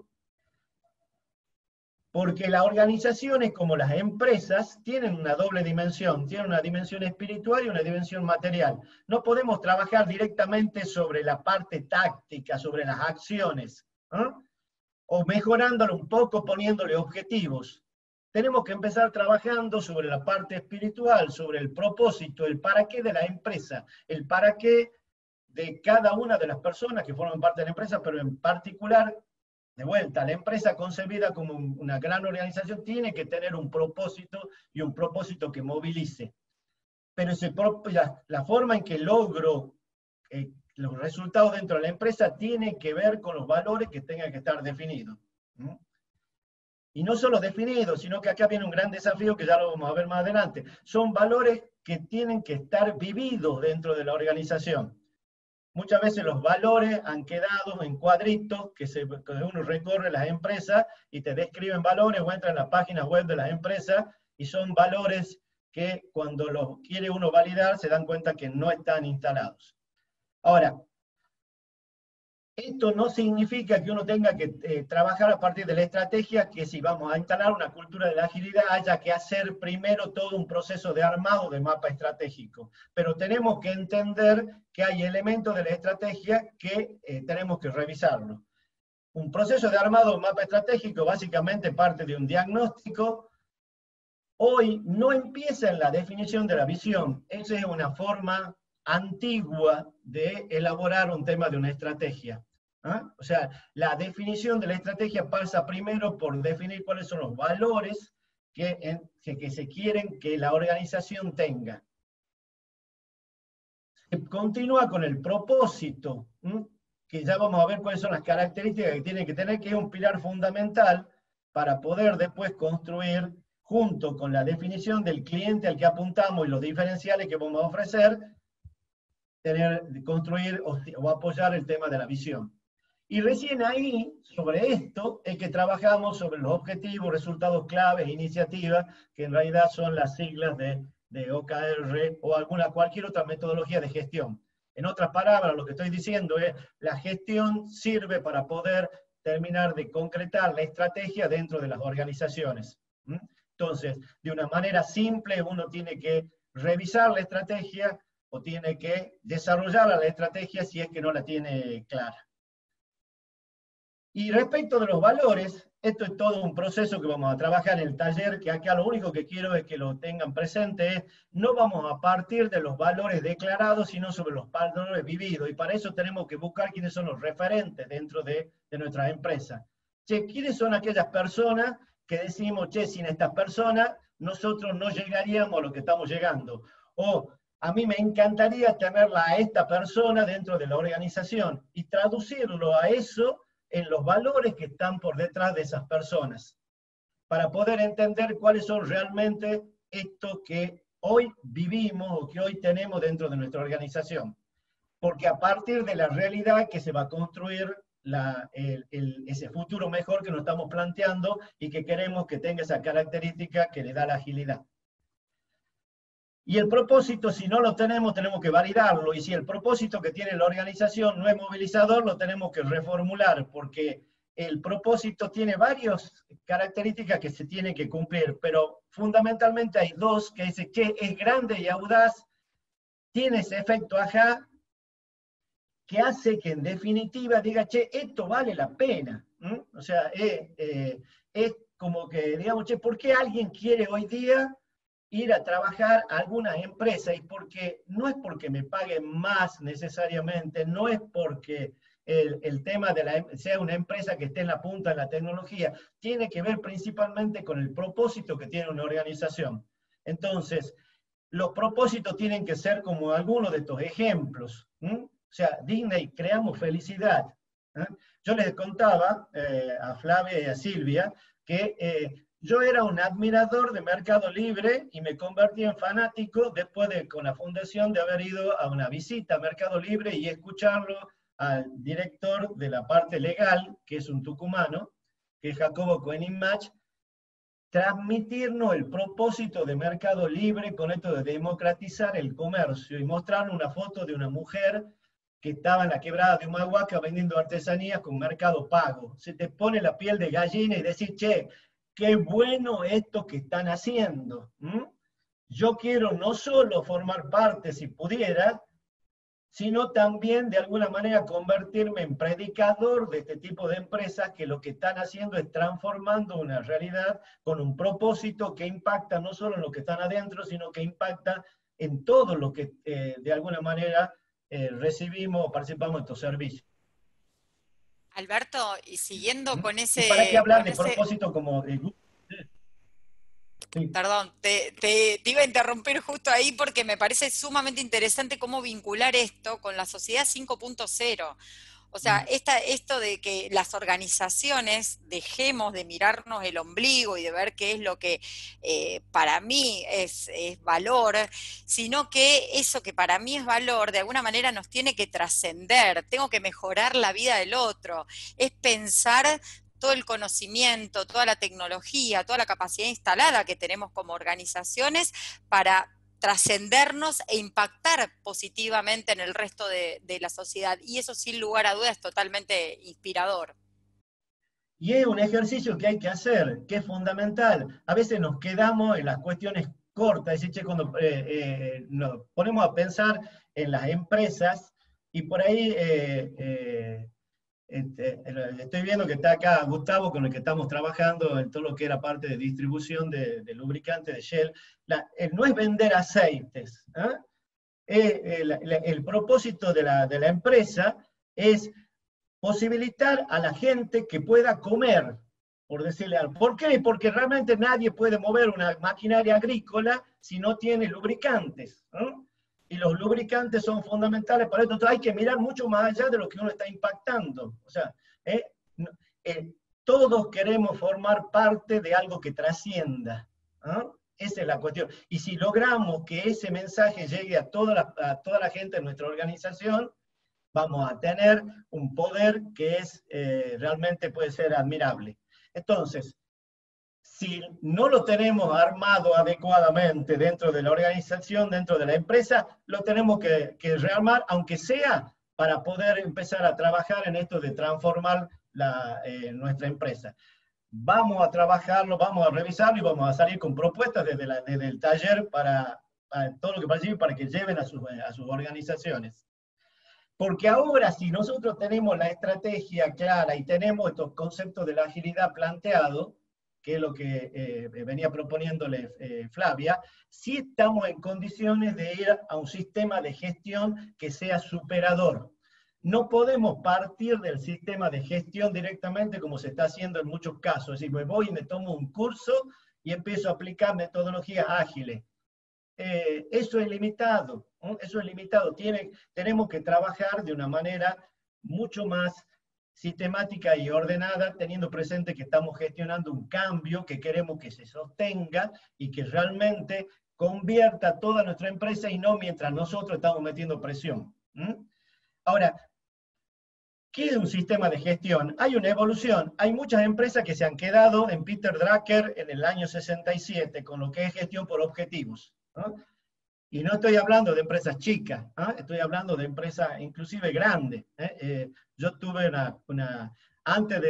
Porque las organizaciones, como las empresas, tienen una doble dimensión, tienen una dimensión espiritual y una dimensión material. No podemos trabajar directamente sobre la parte táctica, sobre las acciones, ¿no?, o mejorándolo un poco, poniéndole objetivos. Tenemos que empezar trabajando sobre la parte espiritual, sobre el propósito, el para qué de la empresa, el para qué de cada una de las personas que forman parte de la empresa, pero en particular, de vuelta, la empresa concebida como una gran organización tiene que tener un propósito y un propósito que movilice. Pero la forma en que logro los resultados dentro de la empresa tiene que ver con los valores que tengan que estar definidos. Y no solo definidos, sino que acá viene un gran desafío que ya lo vamos a ver más adelante. Son valores que tienen que estar vividos dentro de la organización. Muchas veces los valores han quedado en cuadritos que uno recorre las empresas y te describen valores o entra en la página web de las empresas y son valores que cuando los quiere uno validar se dan cuenta que no están instalados. Ahora, esto no significa que uno tenga que trabajar a partir de la estrategia, que si vamos a instalar una cultura de la agilidad haya que hacer primero todo un proceso de armado de mapa estratégico. Pero tenemos que entender que hay elementos de la estrategia que tenemos que revisarlo. Un proceso de armado de mapa estratégico básicamente parte de un diagnóstico. Hoy no empieza en la definición de la visión. Esa es una forma antigua de elaborar un tema de una estrategia. ¿Ah? O sea, la definición de la estrategia pasa primero por definir cuáles son los valores que se quieren que la organización tenga. Se continúa con el propósito, que ya vamos a ver cuáles son las características que tiene que tener, que es un pilar fundamental para poder después construir, junto con la definición del cliente al que apuntamos y los diferenciales que vamos a ofrecer, construir o apoyar el tema de la visión. Y recién ahí, sobre esto, es que trabajamos sobre los objetivos, resultados claves, iniciativas, que en realidad son las siglas de OKR o cualquier otra metodología de gestión. En otras palabras, lo que estoy diciendo es, la gestión sirve para poder terminar de concretar la estrategia dentro de las organizaciones. Entonces, de una manera simple, uno tiene que revisar la estrategia o tiene que desarrollar la estrategia si es que no la tiene clara. Y respecto de los valores, esto es todo un proceso que vamos a trabajar en el taller, que acá lo único que quiero es que lo tengan presente, es no vamos a partir de los valores declarados, sino sobre los valores vividos, y para eso tenemos que buscar quiénes son los referentes dentro de nuestra empresa. Che, ¿quiénes son aquellas personas que decimos, che, sin estas personas nosotros no llegaríamos a lo que estamos llegando? O a mí me encantaría tenerla a esta persona dentro de la organización, y traducirlo a eso en los valores que están por detrás de esas personas, para poder entender cuáles son realmente esto que hoy vivimos o que hoy tenemos dentro de nuestra organización. Porque a partir de la realidad que se va a construir ese futuro mejor que nos estamos planteando y que queremos que tenga esa característica que le da la agilidad. Y el propósito, si no lo tenemos, tenemos que validarlo. Y si el propósito que tiene la organización no es movilizador, lo tenemos que reformular, porque el propósito tiene varias características que se tienen que cumplir, pero fundamentalmente hay dos que dicen que es grande y audaz, tiene ese efecto ajá, que hace que en definitiva diga, che, esto vale la pena. O sea, es como que, digamos, che, ¿por qué alguien quiere hoy día ir a trabajar a alguna empresa? Y porque no es porque me paguen más necesariamente, no es porque el tema de sea una empresa que esté en la punta de la tecnología, tiene que ver principalmente con el propósito que tiene una organización. Entonces, los propósitos tienen que ser como algunos de estos ejemplos. O sea, Disney, creamos felicidad. Yo les contaba a Flavia y a Silvia que yo era un admirador de Mercado Libre y me convertí en fanático después con la fundación de haber ido a una visita a Mercado Libre y escucharlo al director de la parte legal, que es un tucumano, que es Jacobo Koenigmach, transmitirnos el propósito de Mercado Libre con esto de democratizar el comercio y mostrar una foto de una mujer que estaba en la quebrada de Humahuaca vendiendo artesanías con Mercado Pago. Se te pone la piel de gallina y decir, che, qué bueno esto que están haciendo. Yo quiero no solo formar parte, si pudiera, sino también de alguna manera convertirme en predicador de este tipo de empresas que lo que están haciendo es transformando una realidad con un propósito que impacta no solo en lo que están adentro, sino que impacta en todo lo que de alguna manera recibimos o participamos en estos servicios. Alberto, y siguiendo con ese... ¿Y para qué hablar de propósito como... Sí. Perdón, te iba a interrumpir justo ahí porque me parece sumamente interesante cómo vincular esto con la sociedad 5.0. O sea, esto de que las organizaciones dejemos de mirarnos el ombligo y de ver qué es lo que para mí es valor, sino que eso que para mí es valor, de alguna manera nos tiene que trascender, tengo que mejorar la vida del otro, es pensar todo el conocimiento, toda la tecnología, toda la capacidad instalada que tenemos como organizaciones para trascendernos e impactar positivamente en el resto de la sociedad. Y eso sin lugar a dudas es totalmente inspirador. Y es un ejercicio que hay que hacer, que es fundamental. A veces nos quedamos en las cuestiones cortas, es decir, che, cuando nos ponemos a pensar en las empresas, y por ahí estoy viendo que está acá Gustavo, con el que estamos trabajando en todo lo que era parte de distribución de lubricante de Shell. No es vender aceites. El propósito de la empresa es posibilitar a la gente que pueda comer, por decirle algo. ¿Por qué? Porque realmente nadie puede mover una maquinaria agrícola si no tiene lubricantes, ¿no? Y los lubricantes son fundamentales para esto. Entonces hay que mirar mucho más allá de lo que uno está impactando. O sea, todos queremos formar parte de algo que trascienda, ¿no? Esa es la cuestión. Y si logramos que ese mensaje llegue a toda la gente de nuestra organización, vamos a tener un poder que realmente puede ser admirable. Entonces, si no lo tenemos armado adecuadamente dentro de la organización, dentro de la empresa, lo tenemos que rearmar, aunque sea para poder empezar a trabajar en esto de transformar nuestra empresa. Vamos a trabajarlo, vamos a revisarlo y vamos a salir con propuestas desde el taller para todo lo que participe, para que lleven a sus organizaciones. Porque ahora, si nosotros tenemos la estrategia clara y tenemos estos conceptos de la agilidad planteados, que es lo que venía proponiéndole Flavia, sí estamos en condiciones de ir a un sistema de gestión que sea superador. No podemos partir del sistema de gestión directamente como se está haciendo en muchos casos. Es decir, me voy y me tomo un curso y empiezo a aplicar metodologías ágiles. Eso es limitado, ¿no? Eso es limitado. Tenemos que trabajar de una manera mucho más sistemática y ordenada, teniendo presente que estamos gestionando un cambio que queremos que se sostenga y que realmente convierta toda nuestra empresa y no mientras nosotros estamos metiendo presión. Ahora, ¿qué es un sistema de gestión? Hay una evolución. Hay muchas empresas que se han quedado en Peter Drucker en el año 67 con lo que es gestión por objetivos, ¿no? Y no estoy hablando de empresas chicas, ¿eh? Estoy hablando de empresas inclusive grandes. Yo tuve antes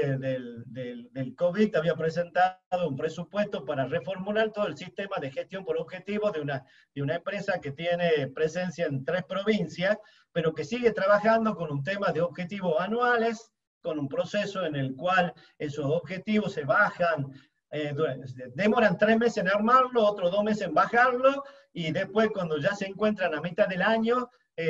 del COVID, había presentado un presupuesto para reformular todo el sistema de gestión por objetivos de una empresa que tiene presencia en 3 provincias, pero que sigue trabajando con un tema de objetivos anuales, con un proceso en el cual esos objetivos se bajan, demoran 3 meses en armarlo, otros 2 meses en bajarlo, y después cuando ya se encuentran a mitad del año,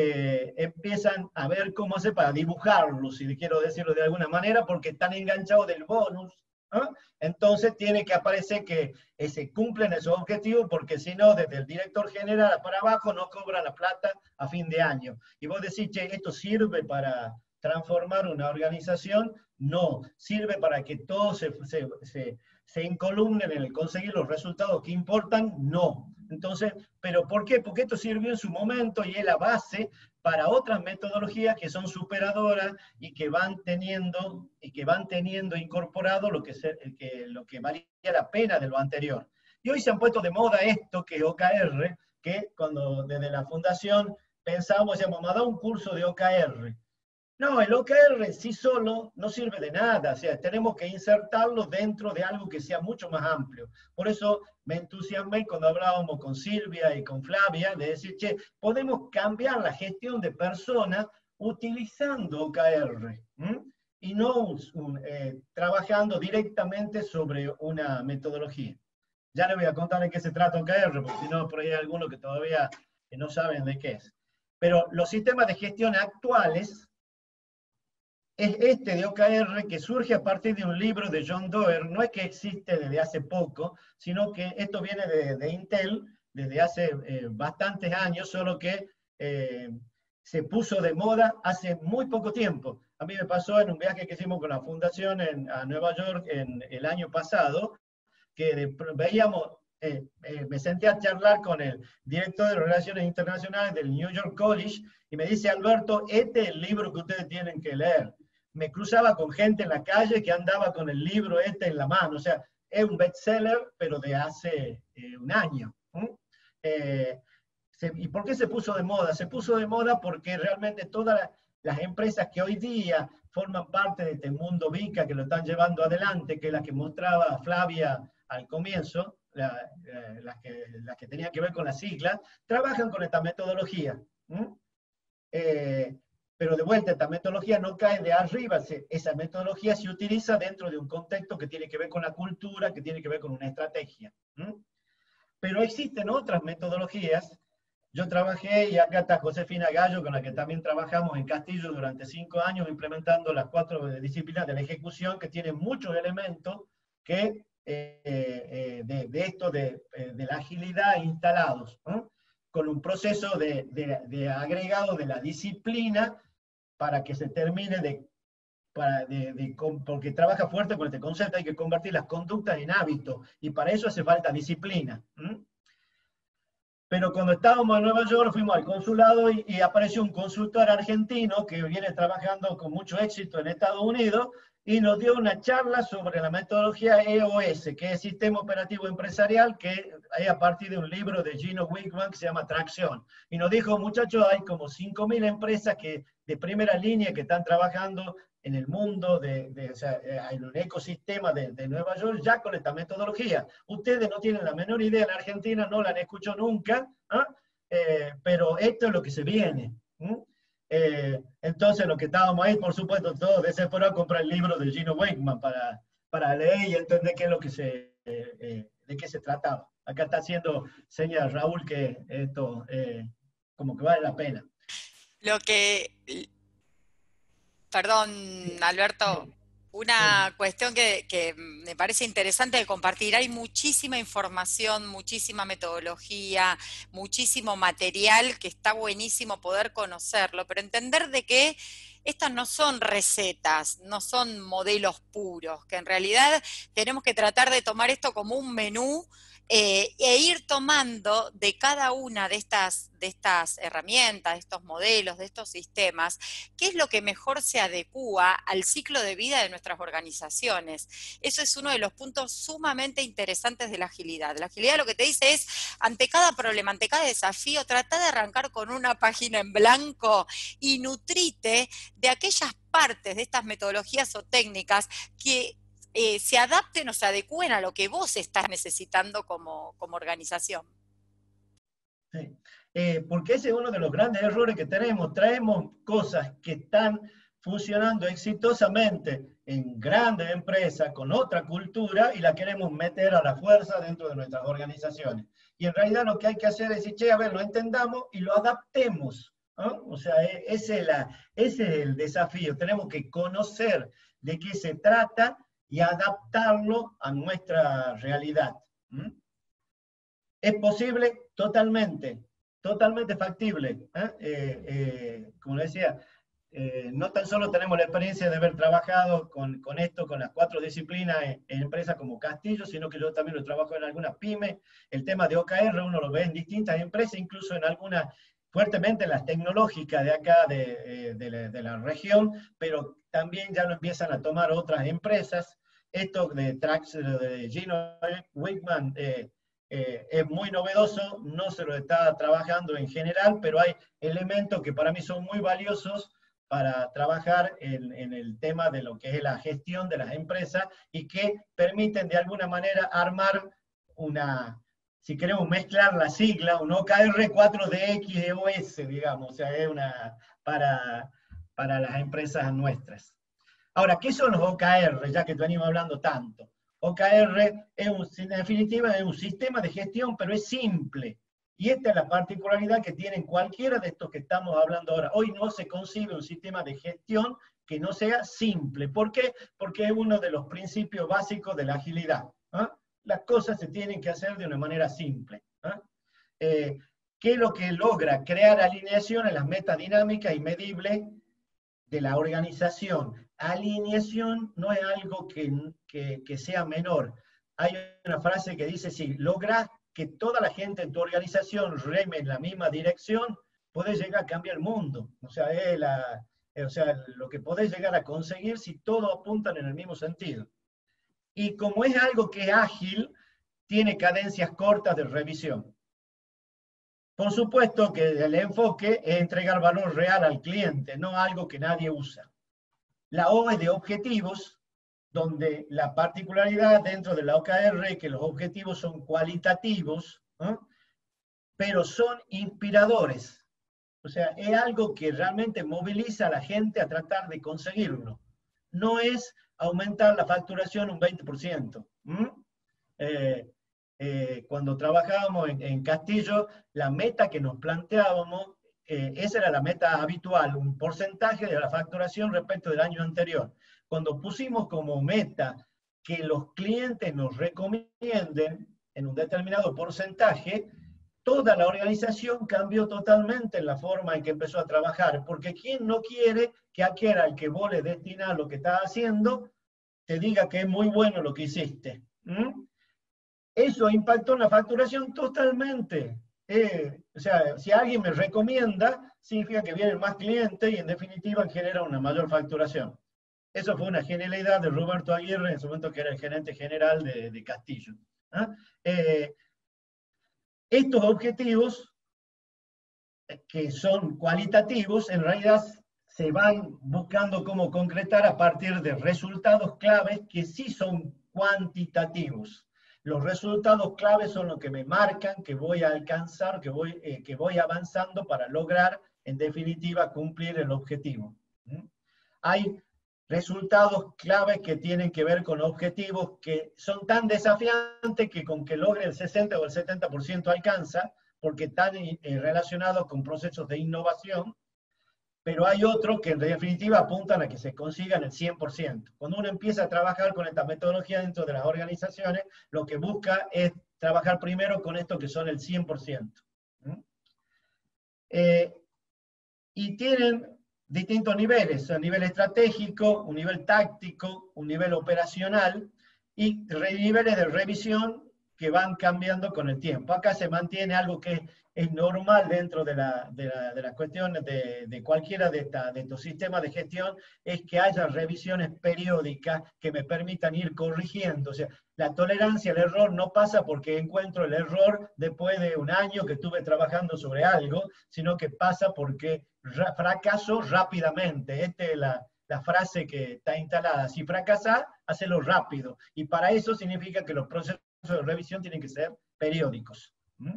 empiezan a ver cómo hacer para dibujarlo, si quiero decirlo de alguna manera, porque están enganchados del bonus, ¿no? Entonces tiene que aparecer que se cumplen esos objetivos, porque si no, desde el director general para abajo no cobran la plata a fin de año. Y vos decís, che, ¿esto sirve para transformar una organización? No, sirve para que todos se encolumnen en el conseguir los resultados que importan, no. Entonces, ¿pero por qué? Porque esto sirvió en su momento y es la base para otras metodologías que son superadoras y que van teniendo incorporado lo que valía la pena de lo anterior. Y hoy se han puesto de moda esto que es OKR, que cuando desde la fundación pensamos, decíamos, vamos a dar un curso de OKR. No, el OKR sí solo no sirve de nada, o sea, tenemos que insertarlo dentro de algo que sea mucho más amplio. Por eso me entusiasmé cuando hablábamos con Silvia y con Flavia, de decir, che, podemos cambiar la gestión de personas utilizando OKR, y no trabajando directamente sobre una metodología. Ya les voy a contar en qué se trata OKR, porque si no, por ahí hay algunos que todavía no saben de qué es. Pero los sistemas de gestión actuales es este de OKR, que surge a partir de un libro de John Doerr. No es que existe desde hace poco, sino que esto viene de Intel desde hace bastantes años, solo que se puso de moda hace muy poco tiempo. A mí me pasó en un viaje que hicimos con la fundación a Nueva York el año pasado, que veíamos, me senté a charlar con el director de Relaciones Internacionales del New York College y me dice, Alberto, este es el libro que ustedes tienen que leer. Me cruzaba con gente en la calle que andaba con el libro este en la mano, o sea, es un bestseller, pero de hace un año. ¿Y por qué se puso de moda? Se puso de moda porque realmente todas las empresas que hoy día forman parte de este mundo VICA, que lo están llevando adelante, que es la que mostraba Flavia al comienzo, las que tenían que ver con las siglas, trabajan con esta metodología. Pero de vuelta, esta metodología no cae de arriba, esa metodología se utiliza dentro de un contexto que tiene que ver con la cultura, que tiene que ver con una estrategia. Pero existen otras metodologías. Yo trabajé, y acá está Josefina Gallo, con la que también trabajamos en Castillo durante 5 años, implementando las 4 disciplinas de la ejecución, que tienen muchos elementos que, de esto de la agilidad instalados, ¿no? Con un proceso de agregado de la disciplina para que se termine porque trabaja fuerte con este concepto, hay que convertir las conductas en hábitos, y para eso hace falta disciplina. Pero cuando estábamos en Nueva York, fuimos al consulado y apareció un consultor argentino que viene trabajando con mucho éxito en Estados Unidos y nos dio una charla sobre la metodología EOS, que es Sistema Operativo Empresarial, que es a partir de un libro de Gino Wickman que se llama Tracción. Y nos dijo, muchachos, hay como 5.000 empresas de primera línea que están trabajando en el mundo, o sea, en un ecosistema de Nueva York, ya con esta metodología. Ustedes no tienen la menor idea, en la Argentina no la han escuchado nunca, pero esto es lo que se viene. Entonces, lo que estábamos ahí, por supuesto, todos desesperados a comprar el libro de Gino Wickman para leer y entender qué es lo que de qué se trataba. Acá está haciendo señas Raúl que esto como que vale la pena. Lo que... Perdón, Alberto, una cuestión que me parece interesante de compartir. Hay muchísima información, muchísima metodología, muchísimo material que está buenísimo poder conocerlo, pero entender de que estas no son recetas, no son modelos puros, que en realidad tenemos que tratar de tomar esto como un menú e ir tomando de cada una de estas herramientas, de estos modelos, de estos sistemas, qué es lo que mejor se adecúa al ciclo de vida de nuestras organizaciones. Eso es uno de los puntos sumamente interesantes de la agilidad. La agilidad lo que te dice es, ante cada problema, ante cada desafío, trata de arrancar con una página en blanco y nutrite de aquellas partes de estas metodologías o técnicas que se adapten o se adecúen a lo que vos estás necesitando como organización. Sí. Porque ese es uno de los grandes errores que tenemos. Traemos cosas que están funcionando exitosamente en grandes empresas con otra cultura y la queremos meter a la fuerza dentro de nuestras organizaciones. Y en realidad lo que hay que hacer es decir, che, a ver, lo entendamos y lo adaptemos, ¿no? O sea, ese es el desafío. Tenemos que conocer de qué se trata y adaptarlo a nuestra realidad. ¿Es posible? Totalmente factible. Como decía, no tan solo tenemos la experiencia de haber trabajado con esto, con las 4 disciplinas en empresas como Castillo, sino que yo también lo trabajo en algunas pymes. El tema de OKR uno lo ve en distintas empresas, incluso en algunas, fuertemente en las tecnológicas de acá, de la región, pero también ya lo empiezan a tomar otras empresas. Esto de Gino Wickman es muy novedoso, no se lo está trabajando en general, pero hay elementos que para mí son muy valiosos para trabajar en el tema de lo que es la gestión de las empresas y que permiten de alguna manera armar si queremos mezclar la sigla, un OKR 4DX digamos, o sea, es para las empresas nuestras. Ahora, ¿qué son los OKR? Ya que venimos hablando tanto. OKR, en definitiva, es un sistema de gestión, pero es simple. Y esta es la particularidad que tienen cualquiera de estos que estamos hablando ahora. Hoy no se concibe un sistema de gestión que no sea simple. ¿Por qué? Porque es uno de los principios básicos de la agilidad. Las cosas se tienen que hacer de una manera simple. ¿Qué es lo que logra? Crear alineación en las metas dinámicas y medibles de la organización. Alineación no es algo que sea menor. Hay una frase que dice, si logras que toda la gente en tu organización reme en la misma dirección, podés llegar a cambiar el mundo. O sea, lo que podés llegar a conseguir si todos apuntan en el mismo sentido. Y como es algo que es ágil, tiene cadencias cortas de revisión. Por supuesto que el enfoque es entregar valor real al cliente, no algo que nadie usa. La O es de objetivos, donde la particularidad dentro de la OKR es que los objetivos son cualitativos, ¿no? Pero son inspiradores. O sea, es algo que realmente moviliza a la gente a tratar de conseguirlo. No es aumentar la facturación un 20%. Cuando trabajábamos en Castillo, la meta que nos planteábamos, esa era la meta habitual, un porcentaje de la facturación respecto del año anterior. Cuando pusimos como meta que los clientes nos recomienden en un determinado porcentaje, toda la organización cambió totalmente en la forma en que empezó a trabajar, porque ¿quién no quiere que aquel al que vos le destinás lo que estás haciendo te diga que es muy bueno lo que hiciste? Eso impactó en la facturación totalmente. O sea, si alguien me recomienda, significa que vienen más clientes y en definitiva genera una mayor facturación. Eso fue una genialidad de Roberto Aguirre, en su momento que era el gerente general de Castillo. Estos objetivos, que son cualitativos, en realidad se van buscando cómo concretar a partir de resultados claves que sí son cuantitativos. Los resultados claves son los que me marcan que voy a alcanzar, que voy avanzando para lograr, en definitiva, cumplir el objetivo. Hay resultados claves que tienen que ver con objetivos que son tan desafiantes que con que logre el 60 o el 70% alcanza, porque están relacionados con procesos de innovación, pero hay otros que en definitiva apuntan a que se consigan el 100%. Cuando uno empieza a trabajar con esta metodología dentro de las organizaciones, lo que busca es trabajar primero con esto que son el 100%. Y tienen distintos niveles, un nivel estratégico, un nivel táctico, un nivel operacional y niveles de revisión que van cambiando con el tiempo. Acá se mantiene algo que es normal dentro de las cuestiones de cualquiera de estos sistemas de gestión, es que haya revisiones periódicas que me permitan ir corrigiendo. O sea, la tolerancia al error no pasa porque encuentro el error después de un año que estuve trabajando sobre algo, sino que pasa porque fracaso rápidamente. Esta es la frase que está instalada. Si fracasás, hacelo rápido. Y para eso significa que los procesos de revisión tienen que ser periódicos.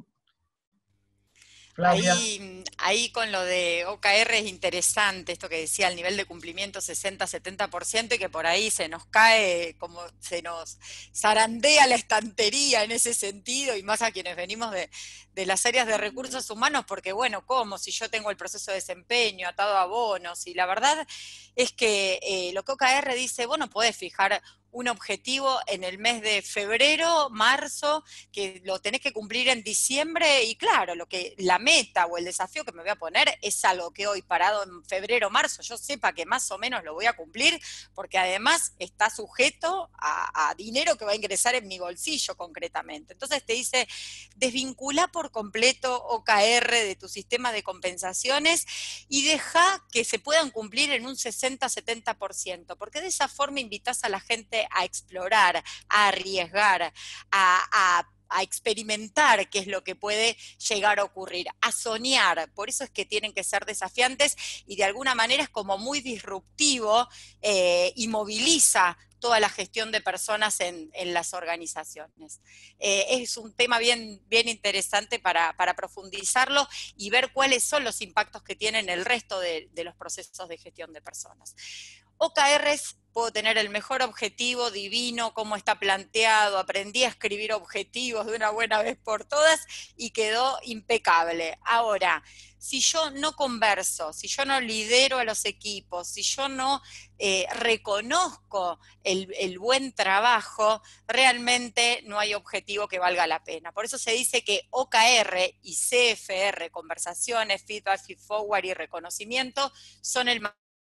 Flavia. Ahí con lo de OKR es interesante esto que decía, el nivel de cumplimiento 60-70% y que por ahí se nos cae, como se nos zarandea la estantería en ese sentido, y más a quienes venimos de las áreas de recursos humanos, porque bueno, ¿cómo? Si yo tengo el proceso de desempeño atado a bonos, y la verdad es que lo que OKR dice, vos no podés fijar un objetivo en el mes de febrero, marzo, que lo tenés que cumplir en diciembre, y claro, la meta o el desafío que me voy a poner es algo que hoy parado en febrero, marzo, yo sepa que más o menos lo voy a cumplir, porque además está sujeto a dinero que va a ingresar en mi bolsillo concretamente. Entonces te dice, desvincula por completo OKR de tu sistema de compensaciones y deja que se puedan cumplir en un 60-70%, porque de esa forma invitas a la gente a explorar, a arriesgar, a experimentar qué es lo que puede llegar a ocurrir, a soñar. Por eso es que tienen que ser desafiantes y de alguna manera es como muy disruptivo y moviliza toda la gestión de personas en las organizaciones. Es un tema bien interesante para profundizarlo y ver cuáles son los impactos que tienen el resto de los procesos de gestión de personas. OKRs, puedo tener el mejor objetivo divino, cómo está planteado, aprendí a escribir objetivos de una buena vez por todas y quedó impecable. Ahora, si yo no converso, si yo no lidero a los equipos, si yo no reconozco el buen trabajo, realmente no hay objetivo que valga la pena. Por eso se dice que OKR y CFR, conversaciones, feedback, feed forward y reconocimiento, son el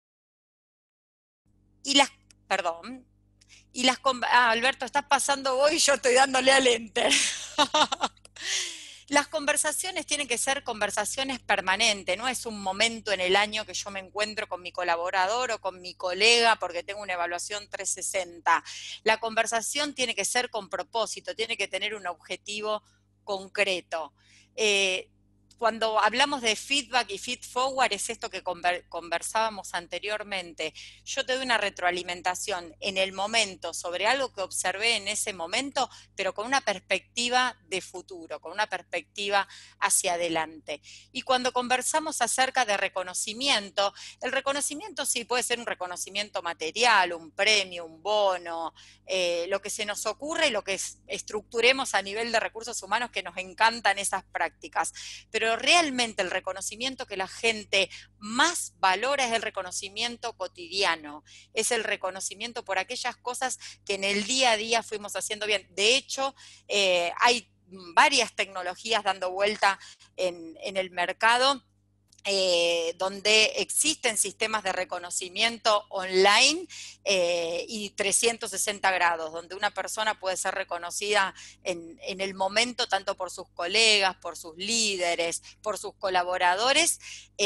y las, perdón, Alberto, estás pasando vos y yo estoy dándole al enter. Las conversaciones tienen que ser conversaciones permanentes, no es un momento en el año que yo me encuentro con mi colaborador o con mi colega porque tengo una evaluación 360. La conversación tiene que ser con propósito, tiene que tener un objetivo concreto. Cuando hablamos de feedback y feed forward es esto que conversábamos anteriormente. Yo te doy una retroalimentación en el momento sobre algo que observé en ese momento, pero con una perspectiva de futuro, con una perspectiva hacia adelante. Y cuando conversamos acerca de reconocimiento, el reconocimiento sí puede ser un reconocimiento material, un premio, un bono, lo que se nos ocurre y lo que estructuremos a nivel de recursos humanos, que nos encantan esas prácticas. Pero realmente el reconocimiento que la gente más valora es el reconocimiento cotidiano, es el reconocimiento por aquellas cosas que en el día a día fuimos haciendo bien. De hecho, hay varias tecnologías dando vuelta en el mercado, donde existen sistemas de reconocimiento online y 360 grados, donde una persona puede ser reconocida en el momento tanto por sus colegas, por sus líderes, por sus colaboradores,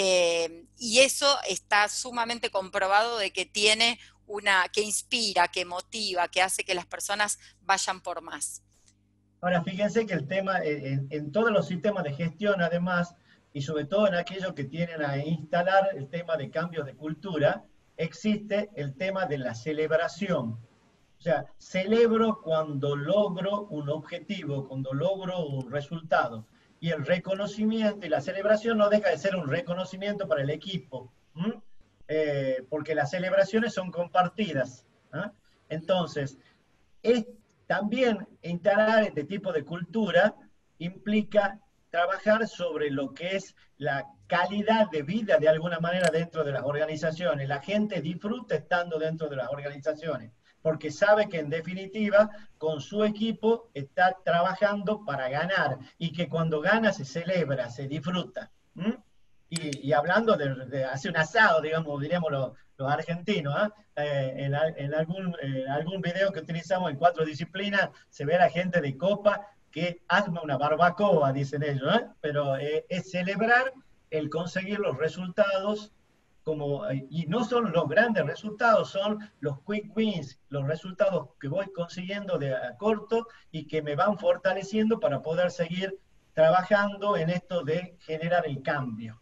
y eso está sumamente comprobado de que tiene que inspira, que motiva, que hace que las personas vayan por más. Ahora, fíjense que el tema, en todos los sistemas de gestión, además, y sobre todo en aquellos que tienen a instalar el tema de cambios de cultura, existe el tema de la celebración. O sea, celebro cuando logro un objetivo, cuando logro un resultado. Y el reconocimiento y la celebración no deja de ser un reconocimiento para el equipo, porque las celebraciones son compartidas. ¿Ah? Entonces, es, también instalar este tipo de cultura implica trabajar sobre lo que es la calidad de vida de alguna manera dentro de las organizaciones. La gente disfruta estando dentro de las organizaciones porque sabe que en definitiva con su equipo está trabajando para ganar y que cuando gana se celebra, se disfruta. Y hablando de hacer un asado, digamos, diríamos los argentinos, en algún video que utilizamos en 4 disciplinas se ve a la gente de copa que arma una barbacoa, dicen ellos, pero es celebrar el conseguir los resultados, y no son los grandes resultados, son los quick wins, los resultados que voy consiguiendo de a corto y que me van fortaleciendo para poder seguir trabajando en esto de generar el cambio.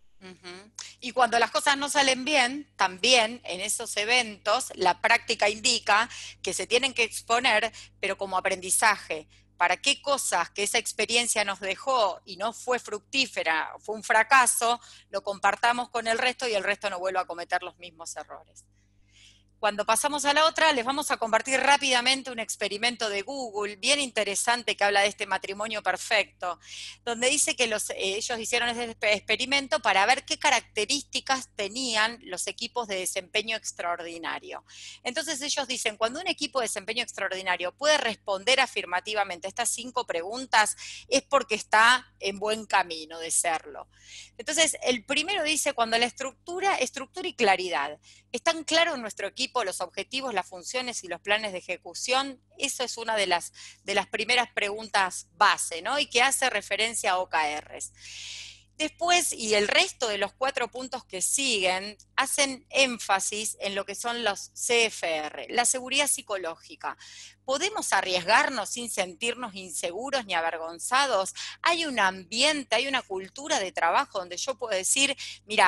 Y cuando las cosas no salen bien, también en esos eventos la práctica indica que se tienen que exponer, pero como aprendizaje. ¿Para qué cosas que esa experiencia nos dejó y no fue fructífera, fue un fracaso, lo compartamos con el resto y el resto no vuelva a cometer los mismos errores? Cuando pasamos a la otra, les vamos a compartir rápidamente un experimento de Google, bien interesante, que habla de este matrimonio perfecto, donde dice que ellos hicieron este experimento para ver qué características tenían los equipos de desempeño extraordinario. Entonces ellos dicen, cuando un equipo de desempeño extraordinario puede responder afirmativamente a estas 5 preguntas, es porque está en buen camino de serlo. Entonces, el primero dice, cuando la estructura y claridad están claros en nuestro equipo, los objetivos, las funciones y los planes de ejecución, eso es una de las primeras preguntas base, ¿no? Y que hace referencia a OKRs. Después, y el resto de los 4 puntos que siguen, hacen énfasis en lo que son los CFR, la seguridad psicológica. ¿Podemos arriesgarnos sin sentirnos inseguros ni avergonzados? Hay un ambiente, hay una cultura de trabajo donde yo puedo decir, mira,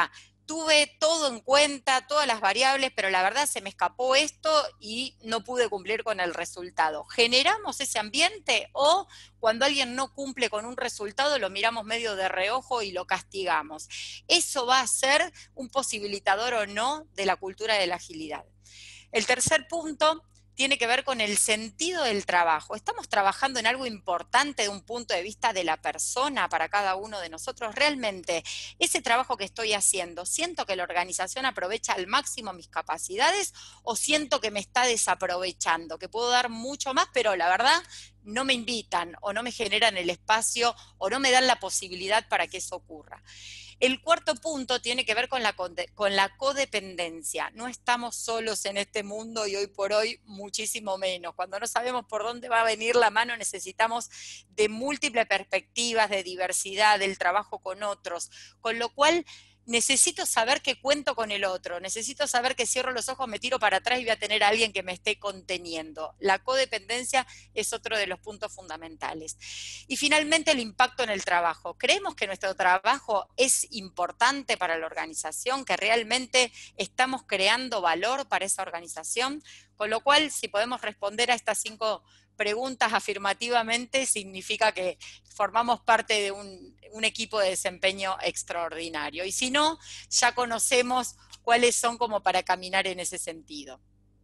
tuve todo en cuenta, todas las variables, pero la verdad se me escapó esto y no pude cumplir con el resultado. ¿Generamos ese ambiente o cuando alguien no cumple con un resultado lo miramos medio de reojo y lo castigamos? Eso va a ser un posibilitador o no de la cultura de la agilidad. El tercer punto tiene que ver con el sentido del trabajo. ¿Estamos trabajando en algo importante de un punto de vista de la persona para cada uno de nosotros? ¿Realmente ese trabajo que estoy haciendo, siento que la organización aprovecha al máximo mis capacidades o siento que me está desaprovechando, que puedo dar mucho más, pero la verdad no me invitan o no me generan el espacio o no me dan la posibilidad para que eso ocurra? El cuarto punto tiene que ver con la codependencia. No estamos solos en este mundo y hoy por hoy muchísimo menos. Cuando no sabemos por dónde va a venir la mano, necesitamos de múltiples perspectivas, de diversidad, del trabajo con otros. Con lo cual, necesito saber que cuento con el otro, necesito saber que cierro los ojos, me tiro para atrás y voy a tener a alguien que me esté conteniendo. La codependencia es otro de los puntos fundamentales. Y finalmente el impacto en el trabajo. ¿Creemos que nuestro trabajo es importante para la organización, que realmente estamos creando valor para esa organización? Con lo cual, si podemos responder a estas 5 preguntas afirmativamente, significa que formamos parte de un equipo de desempeño extraordinario. Y si no, ya conocemos cuáles son como para caminar en ese sentido.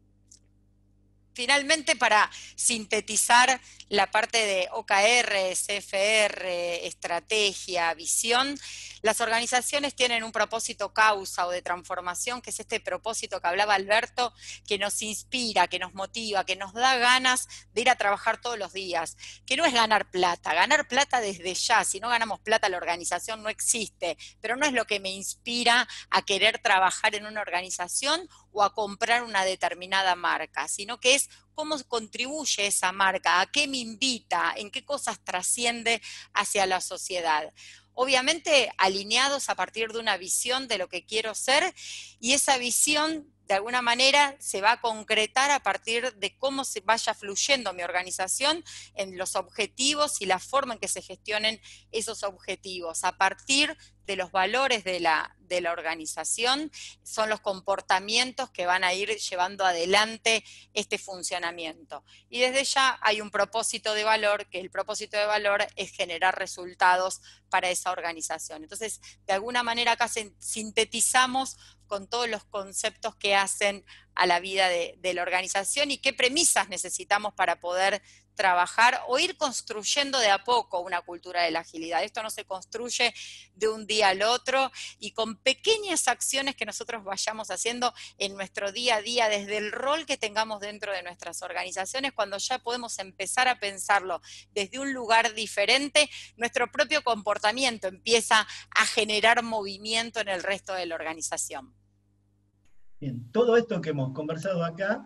Finalmente, para sintetizar la parte de OKR, CFR, estrategia, visión, las organizaciones tienen un propósito causa o de transformación, que es este propósito que hablaba Alberto, que nos inspira, que nos motiva, que nos da ganas de ir a trabajar todos los días, que no es ganar plata desde ya, si no ganamos plata la organización no existe, pero no es lo que me inspira a querer trabajar en una organización o a comprar una determinada marca, sino que es cómo contribuye esa marca, a qué me invita, en qué cosas trasciende hacia la sociedad. Obviamente alineados a partir de una visión de lo que quiero ser, y esa visión de alguna manera se va a concretar a partir de cómo se vaya fluyendo mi organización en los objetivos y la forma en que se gestionen esos objetivos. A partir de los valores de la organización, son los comportamientos que van a ir llevando adelante este funcionamiento. Y desde ya hay un propósito de valor, que el propósito de valor es generar resultados para esa organización. Entonces, de alguna manera acá sintetizamos con todos los conceptos que hacen a la vida de la organización y qué premisas necesitamos para poder trabajar o ir construyendo de a poco una cultura de la agilidad. Esto no se construye de un día al otro, y con pequeñas acciones que nosotros vayamos haciendo en nuestro día a día, desde el rol que tengamos dentro de nuestras organizaciones, cuando ya podemos empezar a pensarlo desde un lugar diferente, nuestro propio comportamiento empieza a generar movimiento en el resto de la organización. Bien, todo esto que hemos conversado acá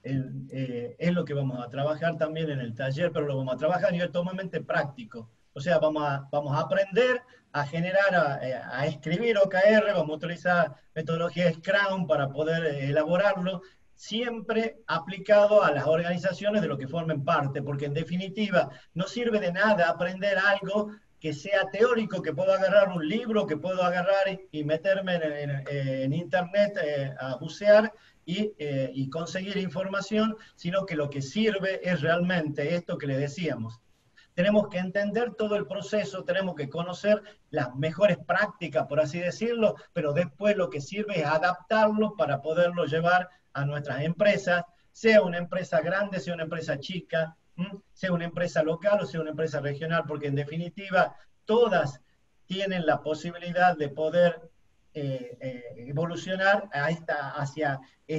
es lo que vamos a trabajar también en el taller, pero lo vamos a trabajar a nivel totalmente práctico. O sea, vamos a aprender a generar, a escribir OKR, vamos a utilizar metodología Scrum para poder elaborarlo, siempre aplicado a las organizaciones de lo que formen parte, porque en definitiva no sirve de nada aprender algo que sea teórico, que puedo agarrar un libro, que puedo agarrar y meterme en internet a bucear y conseguir información, sino que lo que sirve es realmente esto que le decíamos. Tenemos que entender todo el proceso, tenemos que conocer las mejores prácticas, por así decirlo, pero después lo que sirve es adaptarlo para poderlo llevar a nuestras empresas, sea una empresa grande, sea una empresa chica, sea una empresa local o sea una empresa regional, porque en definitiva todas tienen la posibilidad de poder evolucionar hacia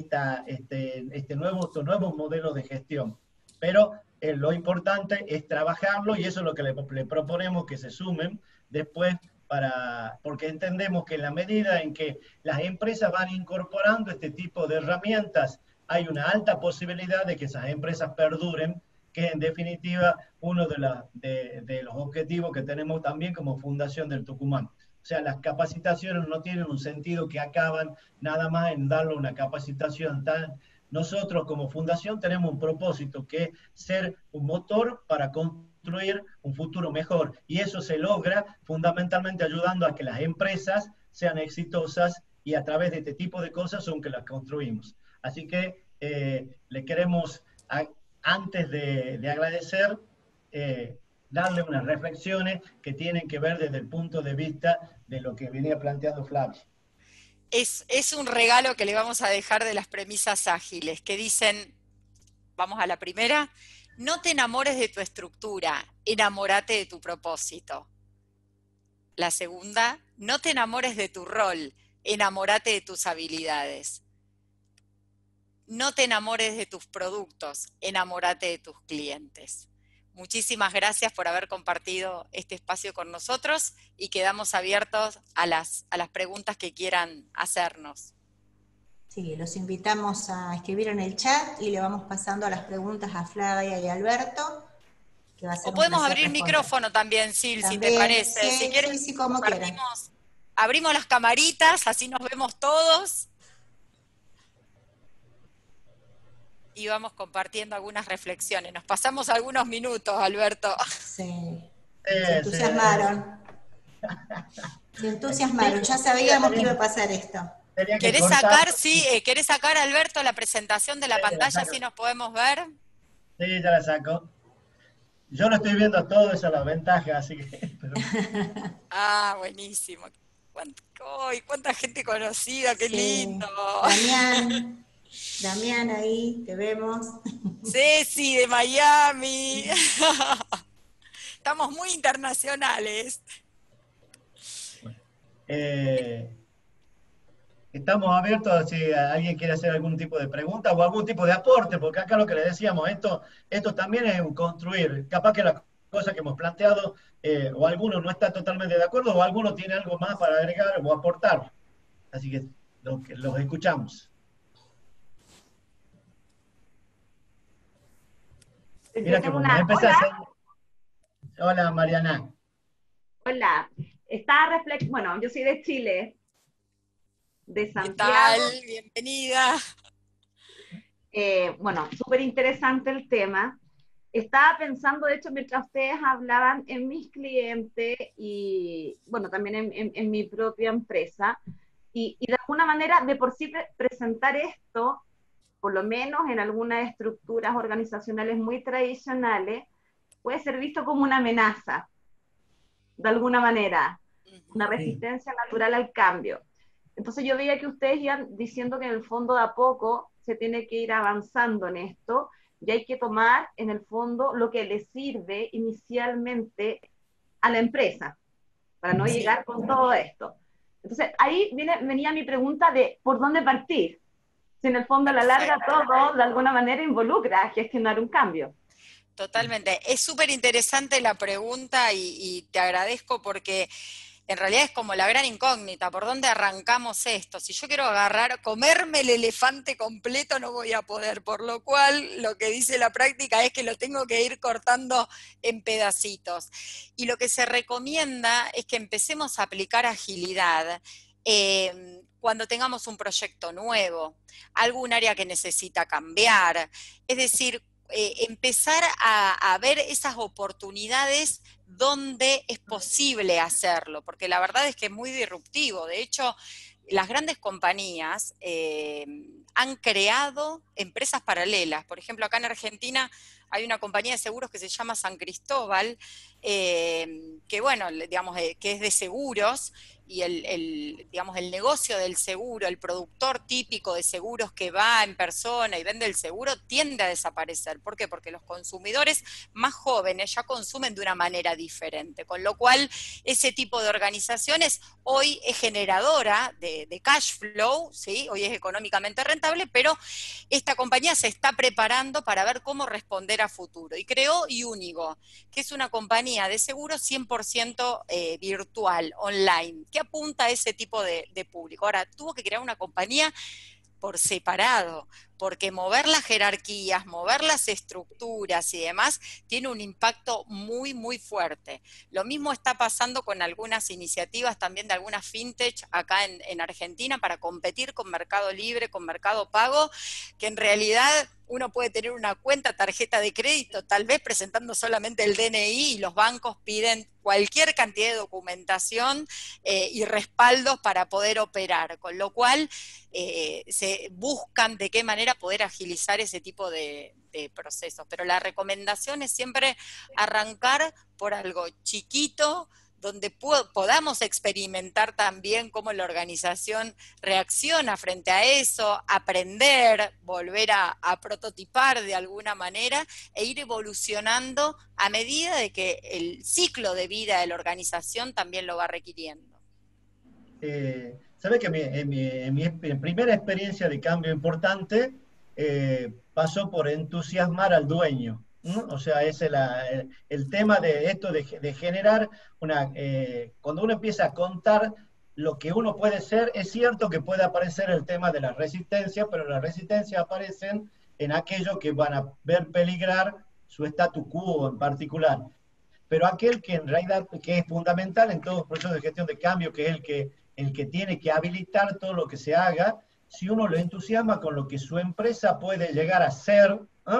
estos nuevos modelos de gestión. Pero lo importante es trabajarlo, y eso es lo que le proponemos que se sumen después, porque entendemos que en la medida en que las empresas van incorporando este tipo de herramientas, hay una alta posibilidad de que esas empresas perduren, que en definitiva uno de los objetivos que tenemos también como Fundación del Tucumán. O sea, las capacitaciones no tienen un sentido que acaban nada más en darle una capacitación. Nosotros como fundación tenemos un propósito, que es ser un motor para construir un futuro mejor. Y eso se logra fundamentalmente ayudando a que las empresas sean exitosas y a través de este tipo de cosas son que las construimos. Así que le queremos, antes de agradecer, darle unas reflexiones que tienen que ver desde el punto de vista de lo que venía planteando Flavio. Es un regalo que le vamos a dejar de las premisas ágiles, que dicen, vamos a la primera, no te enamores de tu estructura, enamórate de tu propósito. La segunda, no te enamores de tu rol, enamórate de tus habilidades. No te enamores de tus productos, enamórate de tus clientes. Muchísimas gracias por haber compartido este espacio con nosotros y quedamos abiertos a las preguntas que quieran hacernos. Sí, los invitamos a escribir en el chat y le vamos pasando las preguntas a Flavia y a Alberto, que va a ser o podemos un placer abrir responder. micrófono también, Sil, también, si te parece. Sí, si quieres, sí, como quieran. Abrimos las camaritas, así nos vemos todos. Y vamos compartiendo algunas reflexiones. Nos pasamos algunos minutos, Alberto. Sí, se entusiasmaron. Se entusiasmaron, ya sabíamos que iba a pasar esto. ¿Querés sacar, querés sacar, Alberto, la presentación de la pantalla, así nos podemos ver? Sí, ya la saco. Yo lo estoy viendo todo, esa es la ventaja, así que... Ah, buenísimo. ¿Cuánta gente conocida? ¡Qué lindo! Damián ahí, te vemos. Ceci de Miami. Estamos muy internacionales. Estamos abiertos si alguien quiere hacer algún tipo de pregunta o algún tipo de aporte, porque acá lo que le decíamos, esto también es un construir. Capaz que las cosas que hemos planteado, o alguno no está totalmente de acuerdo, o alguno tiene algo más para agregar o aportar. Así que los escuchamos. Mira que bueno, Hola, Mariana. Hola. Bueno, yo soy de Chile, de Santiago. ¿Qué tal? Bienvenida. Bueno, súper interesante el tema. Estaba pensando, de hecho, mientras ustedes hablaban, en mis clientes y, bueno, también en mi propia empresa. Y de alguna manera, de por sí presentar esto, por lo menos en algunas estructuras organizacionales muy tradicionales, puede ser visto como una amenaza, de alguna manera, una resistencia natural al cambio. Entonces yo veía que ustedes iban diciendo que en el fondo de a poco se tiene que ir avanzando en esto, y hay que tomar en el fondo lo que le sirve inicialmente a la empresa, para no llegar con todo esto. Entonces ahí venía mi pregunta de ¿por dónde partir? Si en el fondo a la larga todo de alguna manera involucra a gestionar un cambio. Totalmente. Es súper interesante la pregunta y te agradezco porque en realidad es como la gran incógnita, ¿por dónde arrancamos esto? Si yo quiero comerme el elefante completo no voy a poder, por lo cual lo que dice la práctica es que lo tengo que ir cortando en pedacitos. Y lo que se recomienda es que empecemos a aplicar agilidad cuando tengamos un proyecto nuevo, algún área que necesita cambiar, es decir, empezar a ver esas oportunidades donde es posible hacerlo, porque la verdad es que es muy disruptivo. De hecho, las grandes compañías han creado empresas paralelas. Por ejemplo, acá en Argentina hay una compañía de seguros que se llama San Cristóbal, que bueno, digamos, que es de seguros, y digamos, el negocio del seguro, el productor típico de seguros que va en persona y vende el seguro, tiende a desaparecer. ¿Por qué? Porque los consumidores más jóvenes ya consumen de una manera diferente, con lo cual ese tipo de organizaciones hoy es generadora de cash flow, ¿sí? Hoy es económicamente rentable, pero esta compañía se está preparando para ver cómo responder a futuro. Y creó Unigo, que es una compañía de seguros 100% virtual, online, que apunta a ese tipo de público. Ahora, tuvo que crear una compañía por separado, porque mover las jerarquías, mover las estructuras y demás, tiene un impacto muy, muy fuerte. Lo mismo está pasando con algunas iniciativas también de algunas fintech acá en Argentina para competir con Mercado Libre, con Mercado Pago, que en realidad uno puede tener una cuenta, tarjeta de crédito, tal vez presentando solamente el DNI, y los bancos piden cualquier cantidad de documentación y respaldos para poder operar, con lo cual se buscan de qué manera poder agilizar ese tipo de procesos. Pero la recomendación es siempre arrancar por algo chiquito, donde podamos experimentar también cómo la organización reacciona frente a eso, aprender, volver a prototipar de alguna manera e ir evolucionando a medida de que el ciclo de vida de la organización también lo va requiriendo. ¿Sabes que en mi primera experiencia de cambio importante pasó por entusiasmar al dueño? ¿No? O sea, ese es el tema de esto de generar cuando uno empieza a contar lo que uno puede ser, es cierto que puede aparecer el tema de la resistencia, pero las resistencias aparecen en aquellos que van a ver peligrar su status quo en particular. Pero aquel que en realidad que es fundamental en todo proceso de gestión de cambio, que es el que tiene que habilitar todo lo que se haga, si uno lo entusiasma con lo que su empresa puede llegar a ser,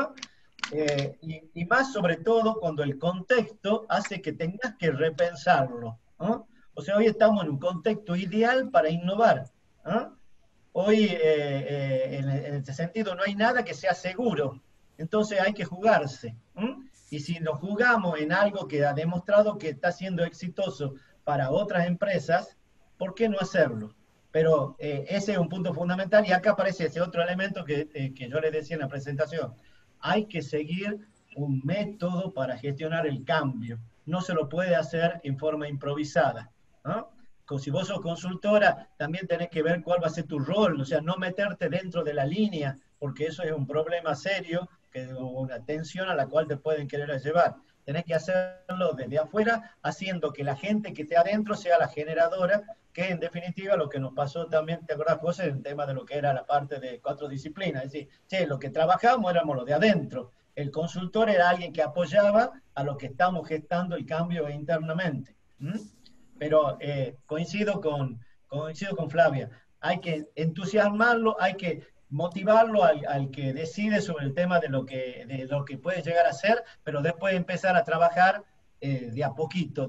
y más sobre todo cuando el contexto hace que tengas que repensarlo. O sea, hoy estamos en un contexto ideal para innovar. Hoy, en este sentido, no hay nada que sea seguro. Entonces hay que jugarse. Y si nos jugamos en algo que ha demostrado que está siendo exitoso para otras empresas, ¿por qué no hacerlo? Pero ese es un punto fundamental, y acá aparece ese otro elemento que yo les decía en la presentación. Hay que seguir un método para gestionar el cambio. No se lo puede hacer en forma improvisada. Si vos sos consultora, también tenés que ver cuál va a ser tu rol, o sea, no meterte dentro de la línea, porque eso es un problema serio, una tensión a la cual te pueden querer llevar. Tenés que hacerlo desde afuera, haciendo que la gente que esté adentro sea la generadora, que en definitiva lo que nos pasó también, ¿te acuerdas, José? El tema de lo que era la parte de 4 disciplinas, es decir, lo que trabajamos éramos los de adentro. El consultor era alguien que apoyaba a los que estamos gestando el cambio internamente. Pero coincido con Flavia, hay que entusiasmarlo, hay que motivarlo al que decide sobre el tema de lo que puede llegar a ser, pero después empezar a trabajar de a poquito.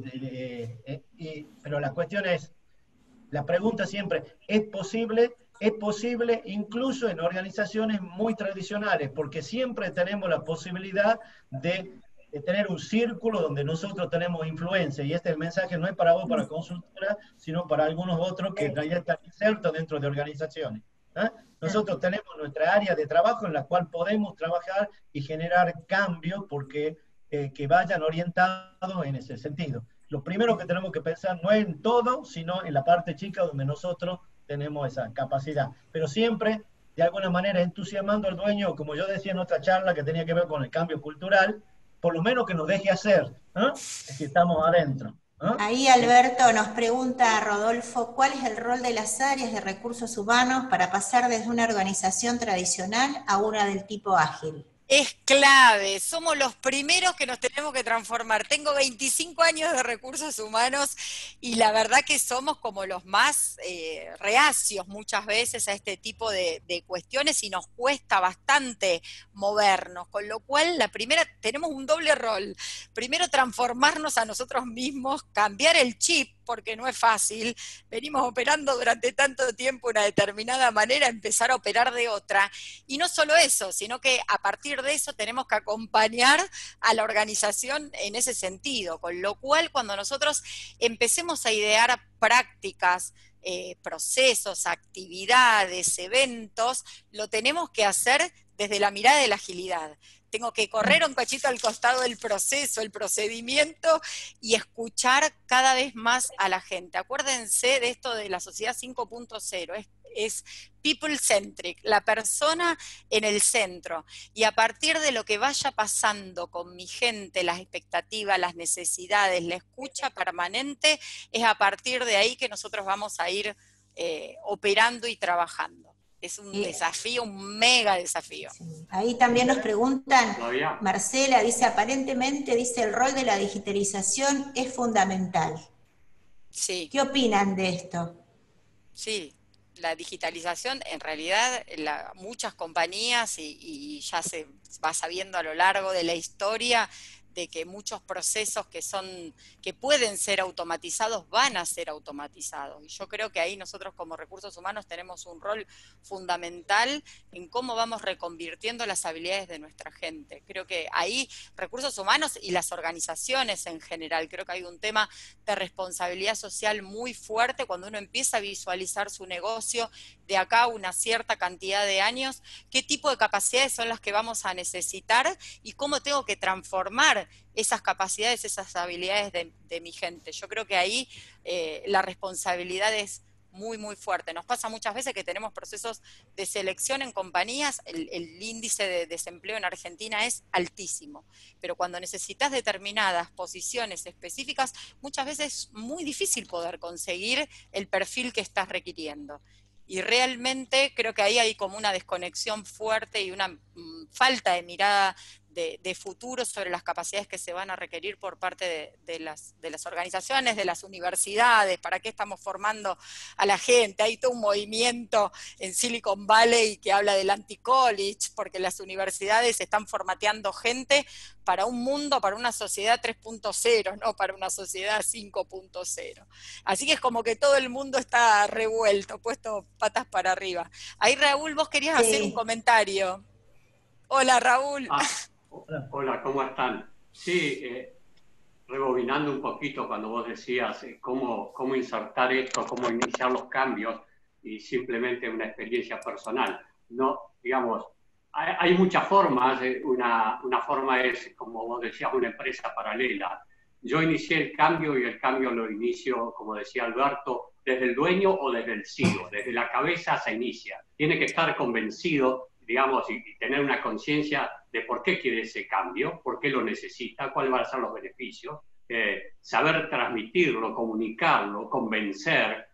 Pero la cuestión es, la pregunta siempre, ¿es posible? Es posible incluso en organizaciones muy tradicionales, porque siempre tenemos la posibilidad de tener un círculo donde nosotros tenemos influencia, y el mensaje no es para vos, para consultora, sino para algunos otros que en realidad están insertos dentro de organizaciones. Nosotros tenemos nuestra área de trabajo en la cual podemos trabajar y generar cambios porque que vayan orientados en ese sentido. Lo primero que tenemos que pensar no es en todo, sino en la parte chica donde nosotros tenemos esa capacidad. Pero siempre, de alguna manera, entusiasmando al dueño, como yo decía en otra charla que tenía que ver con el cambio cultural, por lo menos que nos deje hacer, si estamos adentro. Ahí Alberto nos pregunta, Rodolfo, ¿cuál es el rol de las áreas de recursos humanos para pasar desde una organización tradicional a una del tipo ágil? Es clave, somos los primeros que nos tenemos que transformar. Tengo 25 años de recursos humanos y la verdad que somos como los más reacios muchas veces a este tipo de cuestiones y nos cuesta bastante movernos, con lo cual tenemos un doble rol. Primero, transformarnos a nosotros mismos, cambiar el chip, porque no es fácil, venimos operando durante tanto tiempo de una determinada manera, empezar a operar de otra, y no solo eso, sino que a partir de eso tenemos que acompañar a la organización en ese sentido, con lo cual cuando nosotros empecemos a idear prácticas, procesos, actividades, eventos, lo tenemos que hacer desde la mirada de la agilidad. Tengo que correr un cachito al costado del proceso, el procedimiento, y escuchar cada vez más a la gente. Acuérdense de esto de la sociedad 5.0, es people-centric, la persona en el centro. Y a partir de lo que vaya pasando con mi gente, las expectativas, las necesidades, la escucha permanente, es a partir de ahí que nosotros vamos a ir operando y trabajando. es un desafío, un mega desafío. Sí. Ahí también nos preguntan, Marcela dice, aparentemente, dice, el rol de la digitalización es fundamental. Sí. ¿Qué opinan de esto? Sí, la digitalización, en realidad, muchas compañías, y ya se va sabiendo a lo largo de la historia, de que muchos procesos que pueden ser automatizados van a ser automatizados. Y yo creo que ahí nosotros como recursos humanos tenemos un rol fundamental en cómo vamos reconvirtiendo las habilidades de nuestra gente. Creo que ahí recursos humanos y las organizaciones en general, creo que hay un tema de responsabilidad social muy fuerte cuando uno empieza a visualizar su negocio de acá a una cierta cantidad de años, qué tipo de capacidades son las que vamos a necesitar y cómo tengo que transformar esas capacidades, esas habilidades de mi gente. Yo creo que ahí la responsabilidad es muy, muy fuerte. Nos pasa muchas veces que tenemos procesos de selección en compañías, el índice de desempleo en Argentina es altísimo, pero cuando necesitas determinadas posiciones específicas, muchas veces es muy difícil poder conseguir el perfil que estás requiriendo. Y realmente creo que ahí hay como una desconexión fuerte y una falta de mirada de futuro sobre las capacidades que se van a requerir por parte de las organizaciones, de las universidades, para qué estamos formando a la gente. Hay todo un movimiento en Silicon Valley que habla del anti-college, porque las universidades están formateando gente para un mundo, para una sociedad 3.0, no para una sociedad 5.0. Así que es como que todo el mundo está revuelto, puesto patas para arriba. Ahí, Raúl, vos querías hacer un comentario. Hola, Raúl. Hola, ¿cómo están? Sí, rebobinando un poquito cuando vos decías cómo insertar esto, cómo iniciar los cambios, y simplemente una experiencia personal. No, digamos, hay muchas formas. Una forma es, como vos decías, una empresa paralela. Yo inicié el cambio y el cambio lo inicio, como decía Alberto, desde el dueño o desde el CEO. Desde la cabeza se inicia. Tiene que estar convencido, digamos, y tener una conciencia de por qué quiere ese cambio, por qué lo necesita, cuáles van a ser los beneficios, saber transmitirlo, comunicarlo, convencer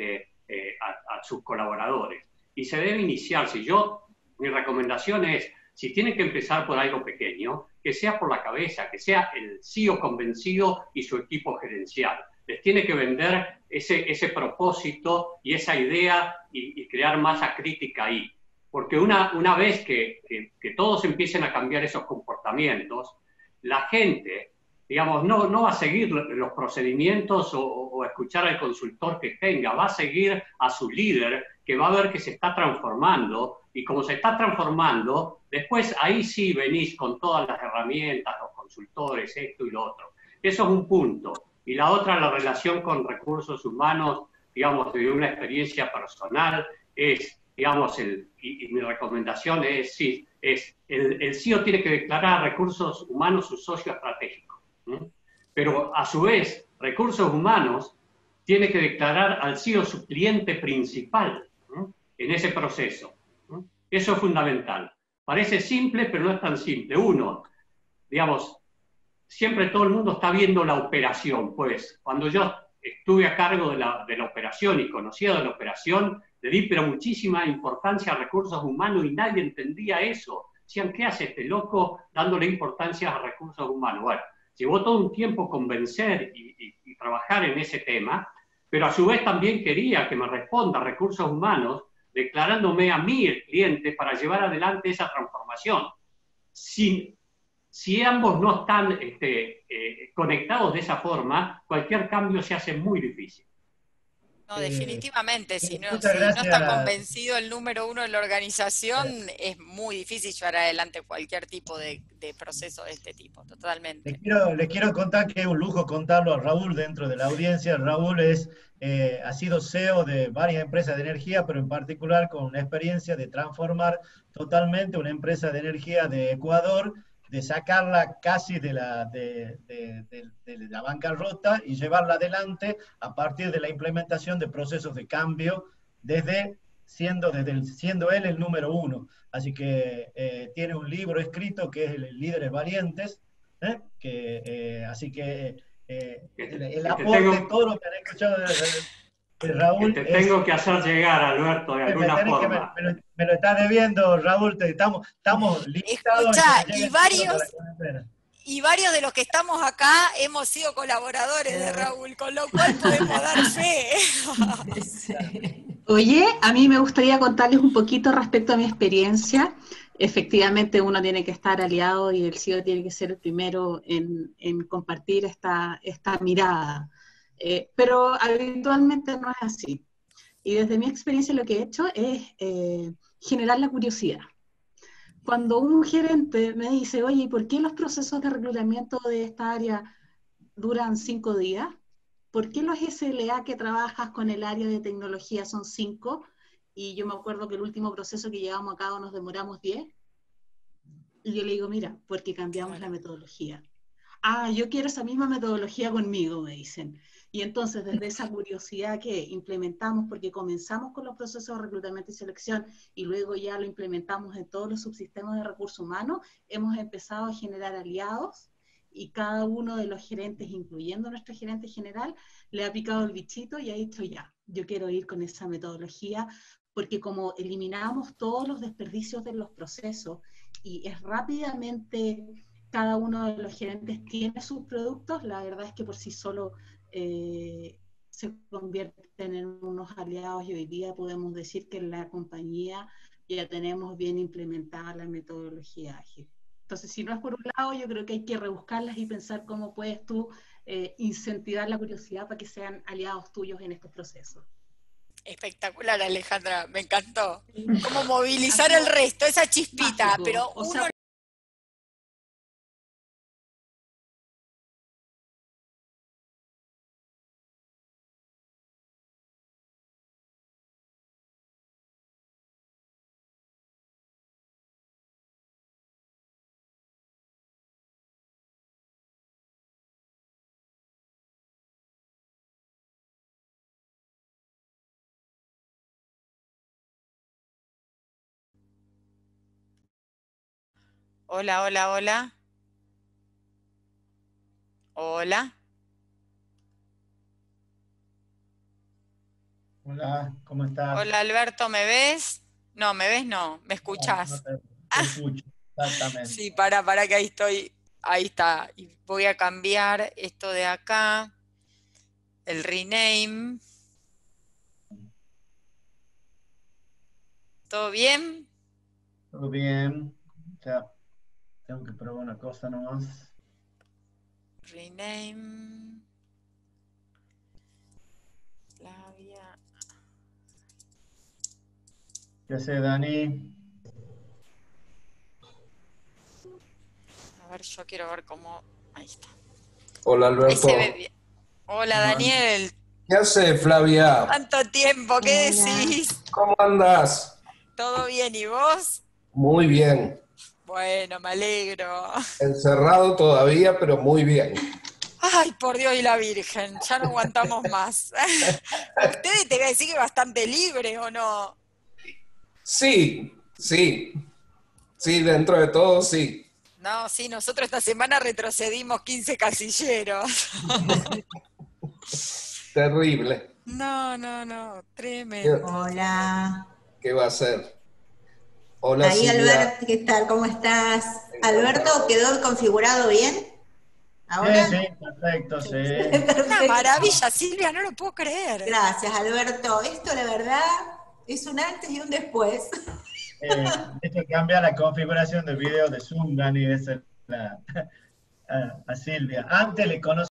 a sus colaboradores. Y se debe iniciar. Mi recomendación es, si tienen que empezar por algo pequeño, que sea por la cabeza, que sea el CEO convencido y su equipo gerencial. Les tiene que vender ese propósito y esa idea y crear masa crítica ahí. Porque una vez que todos empiecen a cambiar esos comportamientos, la gente, digamos, no va a seguir los procedimientos o escuchar al consultor que tenga, va a seguir a su líder, que va a ver que se está transformando, y como se está transformando, después ahí sí venís con todas las herramientas, los consultores, esto y lo otro. Eso es un punto. Y la otra, la relación con recursos humanos, digamos, de una experiencia personal, es, digamos, y mi recomendación es, sí, el CEO tiene que declarar a recursos humanos su socio estratégico. Pero a su vez, recursos humanos tiene que declarar al CEO su cliente principal en ese proceso. Eso es fundamental. Parece simple, pero no es tan simple. Uno, digamos, siempre todo el mundo está viendo la operación. Pues cuando yo estuve a cargo de la operación y conocía de la operación, le di pero muchísima importancia a recursos humanos y nadie entendía eso. Decían, ¿qué hace este loco dándole importancia a recursos humanos? Bueno, llevó todo un tiempo convencer y trabajar en ese tema, pero a su vez también quería que me responda recursos humanos declarándome a mí el cliente para llevar adelante esa transformación. Si ambos no están conectados de esa forma, cualquier cambio se hace muy difícil. No, definitivamente, si no gracias. está convencido el número uno de la organización, es muy difícil llevar adelante cualquier tipo de proceso de este tipo, totalmente. Les quiero contar que es un lujo contarlo a Raúl dentro de la audiencia. Raúl ha sido CEO de varias empresas de energía, pero en particular con una experiencia de transformar totalmente una empresa de energía de Ecuador, de sacarla casi de la bancarrota y llevarla adelante a partir de la implementación de procesos de cambio, siendo él el número uno. Así que tiene un libro escrito que es Líderes Valientes, así que el aporte, todo lo que han escuchado Raúl, que te tengo que hacer llegar, Alberto, de alguna forma. Me lo estás debiendo, Raúl, estamos limitados. Escuchá, y varios de los que estamos acá hemos sido colaboradores de Raúl, con lo cual podemos dar fe. Oye, a mí me gustaría contarles un poquito respecto a mi experiencia. Efectivamente, uno tiene que estar aliado y el CEO tiene que ser el primero en compartir esta mirada. Pero habitualmente no es así. Y desde mi experiencia lo que he hecho es generar la curiosidad. Cuando un gerente me dice, oye, ¿y por qué los procesos de reclutamiento de esta área duran 5 días? ¿Por qué los SLA que trabajas con el área de tecnología son 5? Y yo me acuerdo que el último proceso que llevamos a cabo nos demoramos 10. Y yo le digo, mira, porque cambiamos la metodología. Ah, yo quiero esa misma metodología conmigo, me dicen. Y entonces, desde esa curiosidad que implementamos, porque comenzamos con los procesos de reclutamiento y selección, y luego ya lo implementamos en todos los subsistemas de recursos humanos, hemos empezado a generar aliados, y cada uno de los gerentes, incluyendo nuestro gerente general, le ha picado el bichito y ha dicho, ya, yo quiero ir con esa metodología, porque como eliminamos todos los desperdicios de los procesos, y es rápidamente... Cada uno de los gerentes tiene sus productos, la verdad es que por sí solo se convierten en unos aliados y hoy día podemos decir que en la compañía ya tenemos bien implementada la metodología ágil. Entonces, si no es por un lado, yo creo que hay que rebuscarlas y pensar cómo puedes tú incentivar la curiosidad para que sean aliados tuyos en estos procesos. Espectacular, Alejandra, me encantó. Cómo movilizar el resto, esa chispita, mágico. pero O uno... sea, Hola, hola, hola. Hola. Hola, ¿cómo estás? Hola, Alberto, ¿me ves? No, ¿me ves? No, ¿me escuchás? Te escucho, exactamente. Sí, para que ahí estoy. Ahí está. Y voy a cambiar esto de acá. El rename. ¿Todo bien? Todo bien. Ya, tengo que probar una cosa nomás. Rename. Flavia. ¿Qué haces, Dani? A ver, yo quiero ver cómo... Ahí está. Hola, Ahí Alberto. se ve bien. Hola, Daniel. ¿Qué hace, Flavia? Tanto tiempo, ¿qué decís? ¿Cómo andas? ¿Todo bien y vos? Muy bien. Bueno, me alegro. Encerrado todavía, pero muy bien. Ay, por Dios y la Virgen, ya no aguantamos más. Ustedes te voy a decir que bastante libre, ¿o no? Sí, dentro de todo, sí. No, sí, nosotros esta semana retrocedimos 15 casilleros. Terrible. No, tremendo. Hola. ¿Qué va a ser? Hola, Ahí, Silvia. Alberto, ¿qué tal? ¿Cómo estás? Encantado. ¿Alberto quedó configurado bien? ¿Ahora? Sí, perfecto, sí. Una Perfecto. maravilla, Silvia, no lo puedo creer. Gracias, Alberto. Esto, la verdad, es un antes y un después. De hecho, cambia la configuración del video de Zoom, Dani, esa es a Silvia. Antes le conocía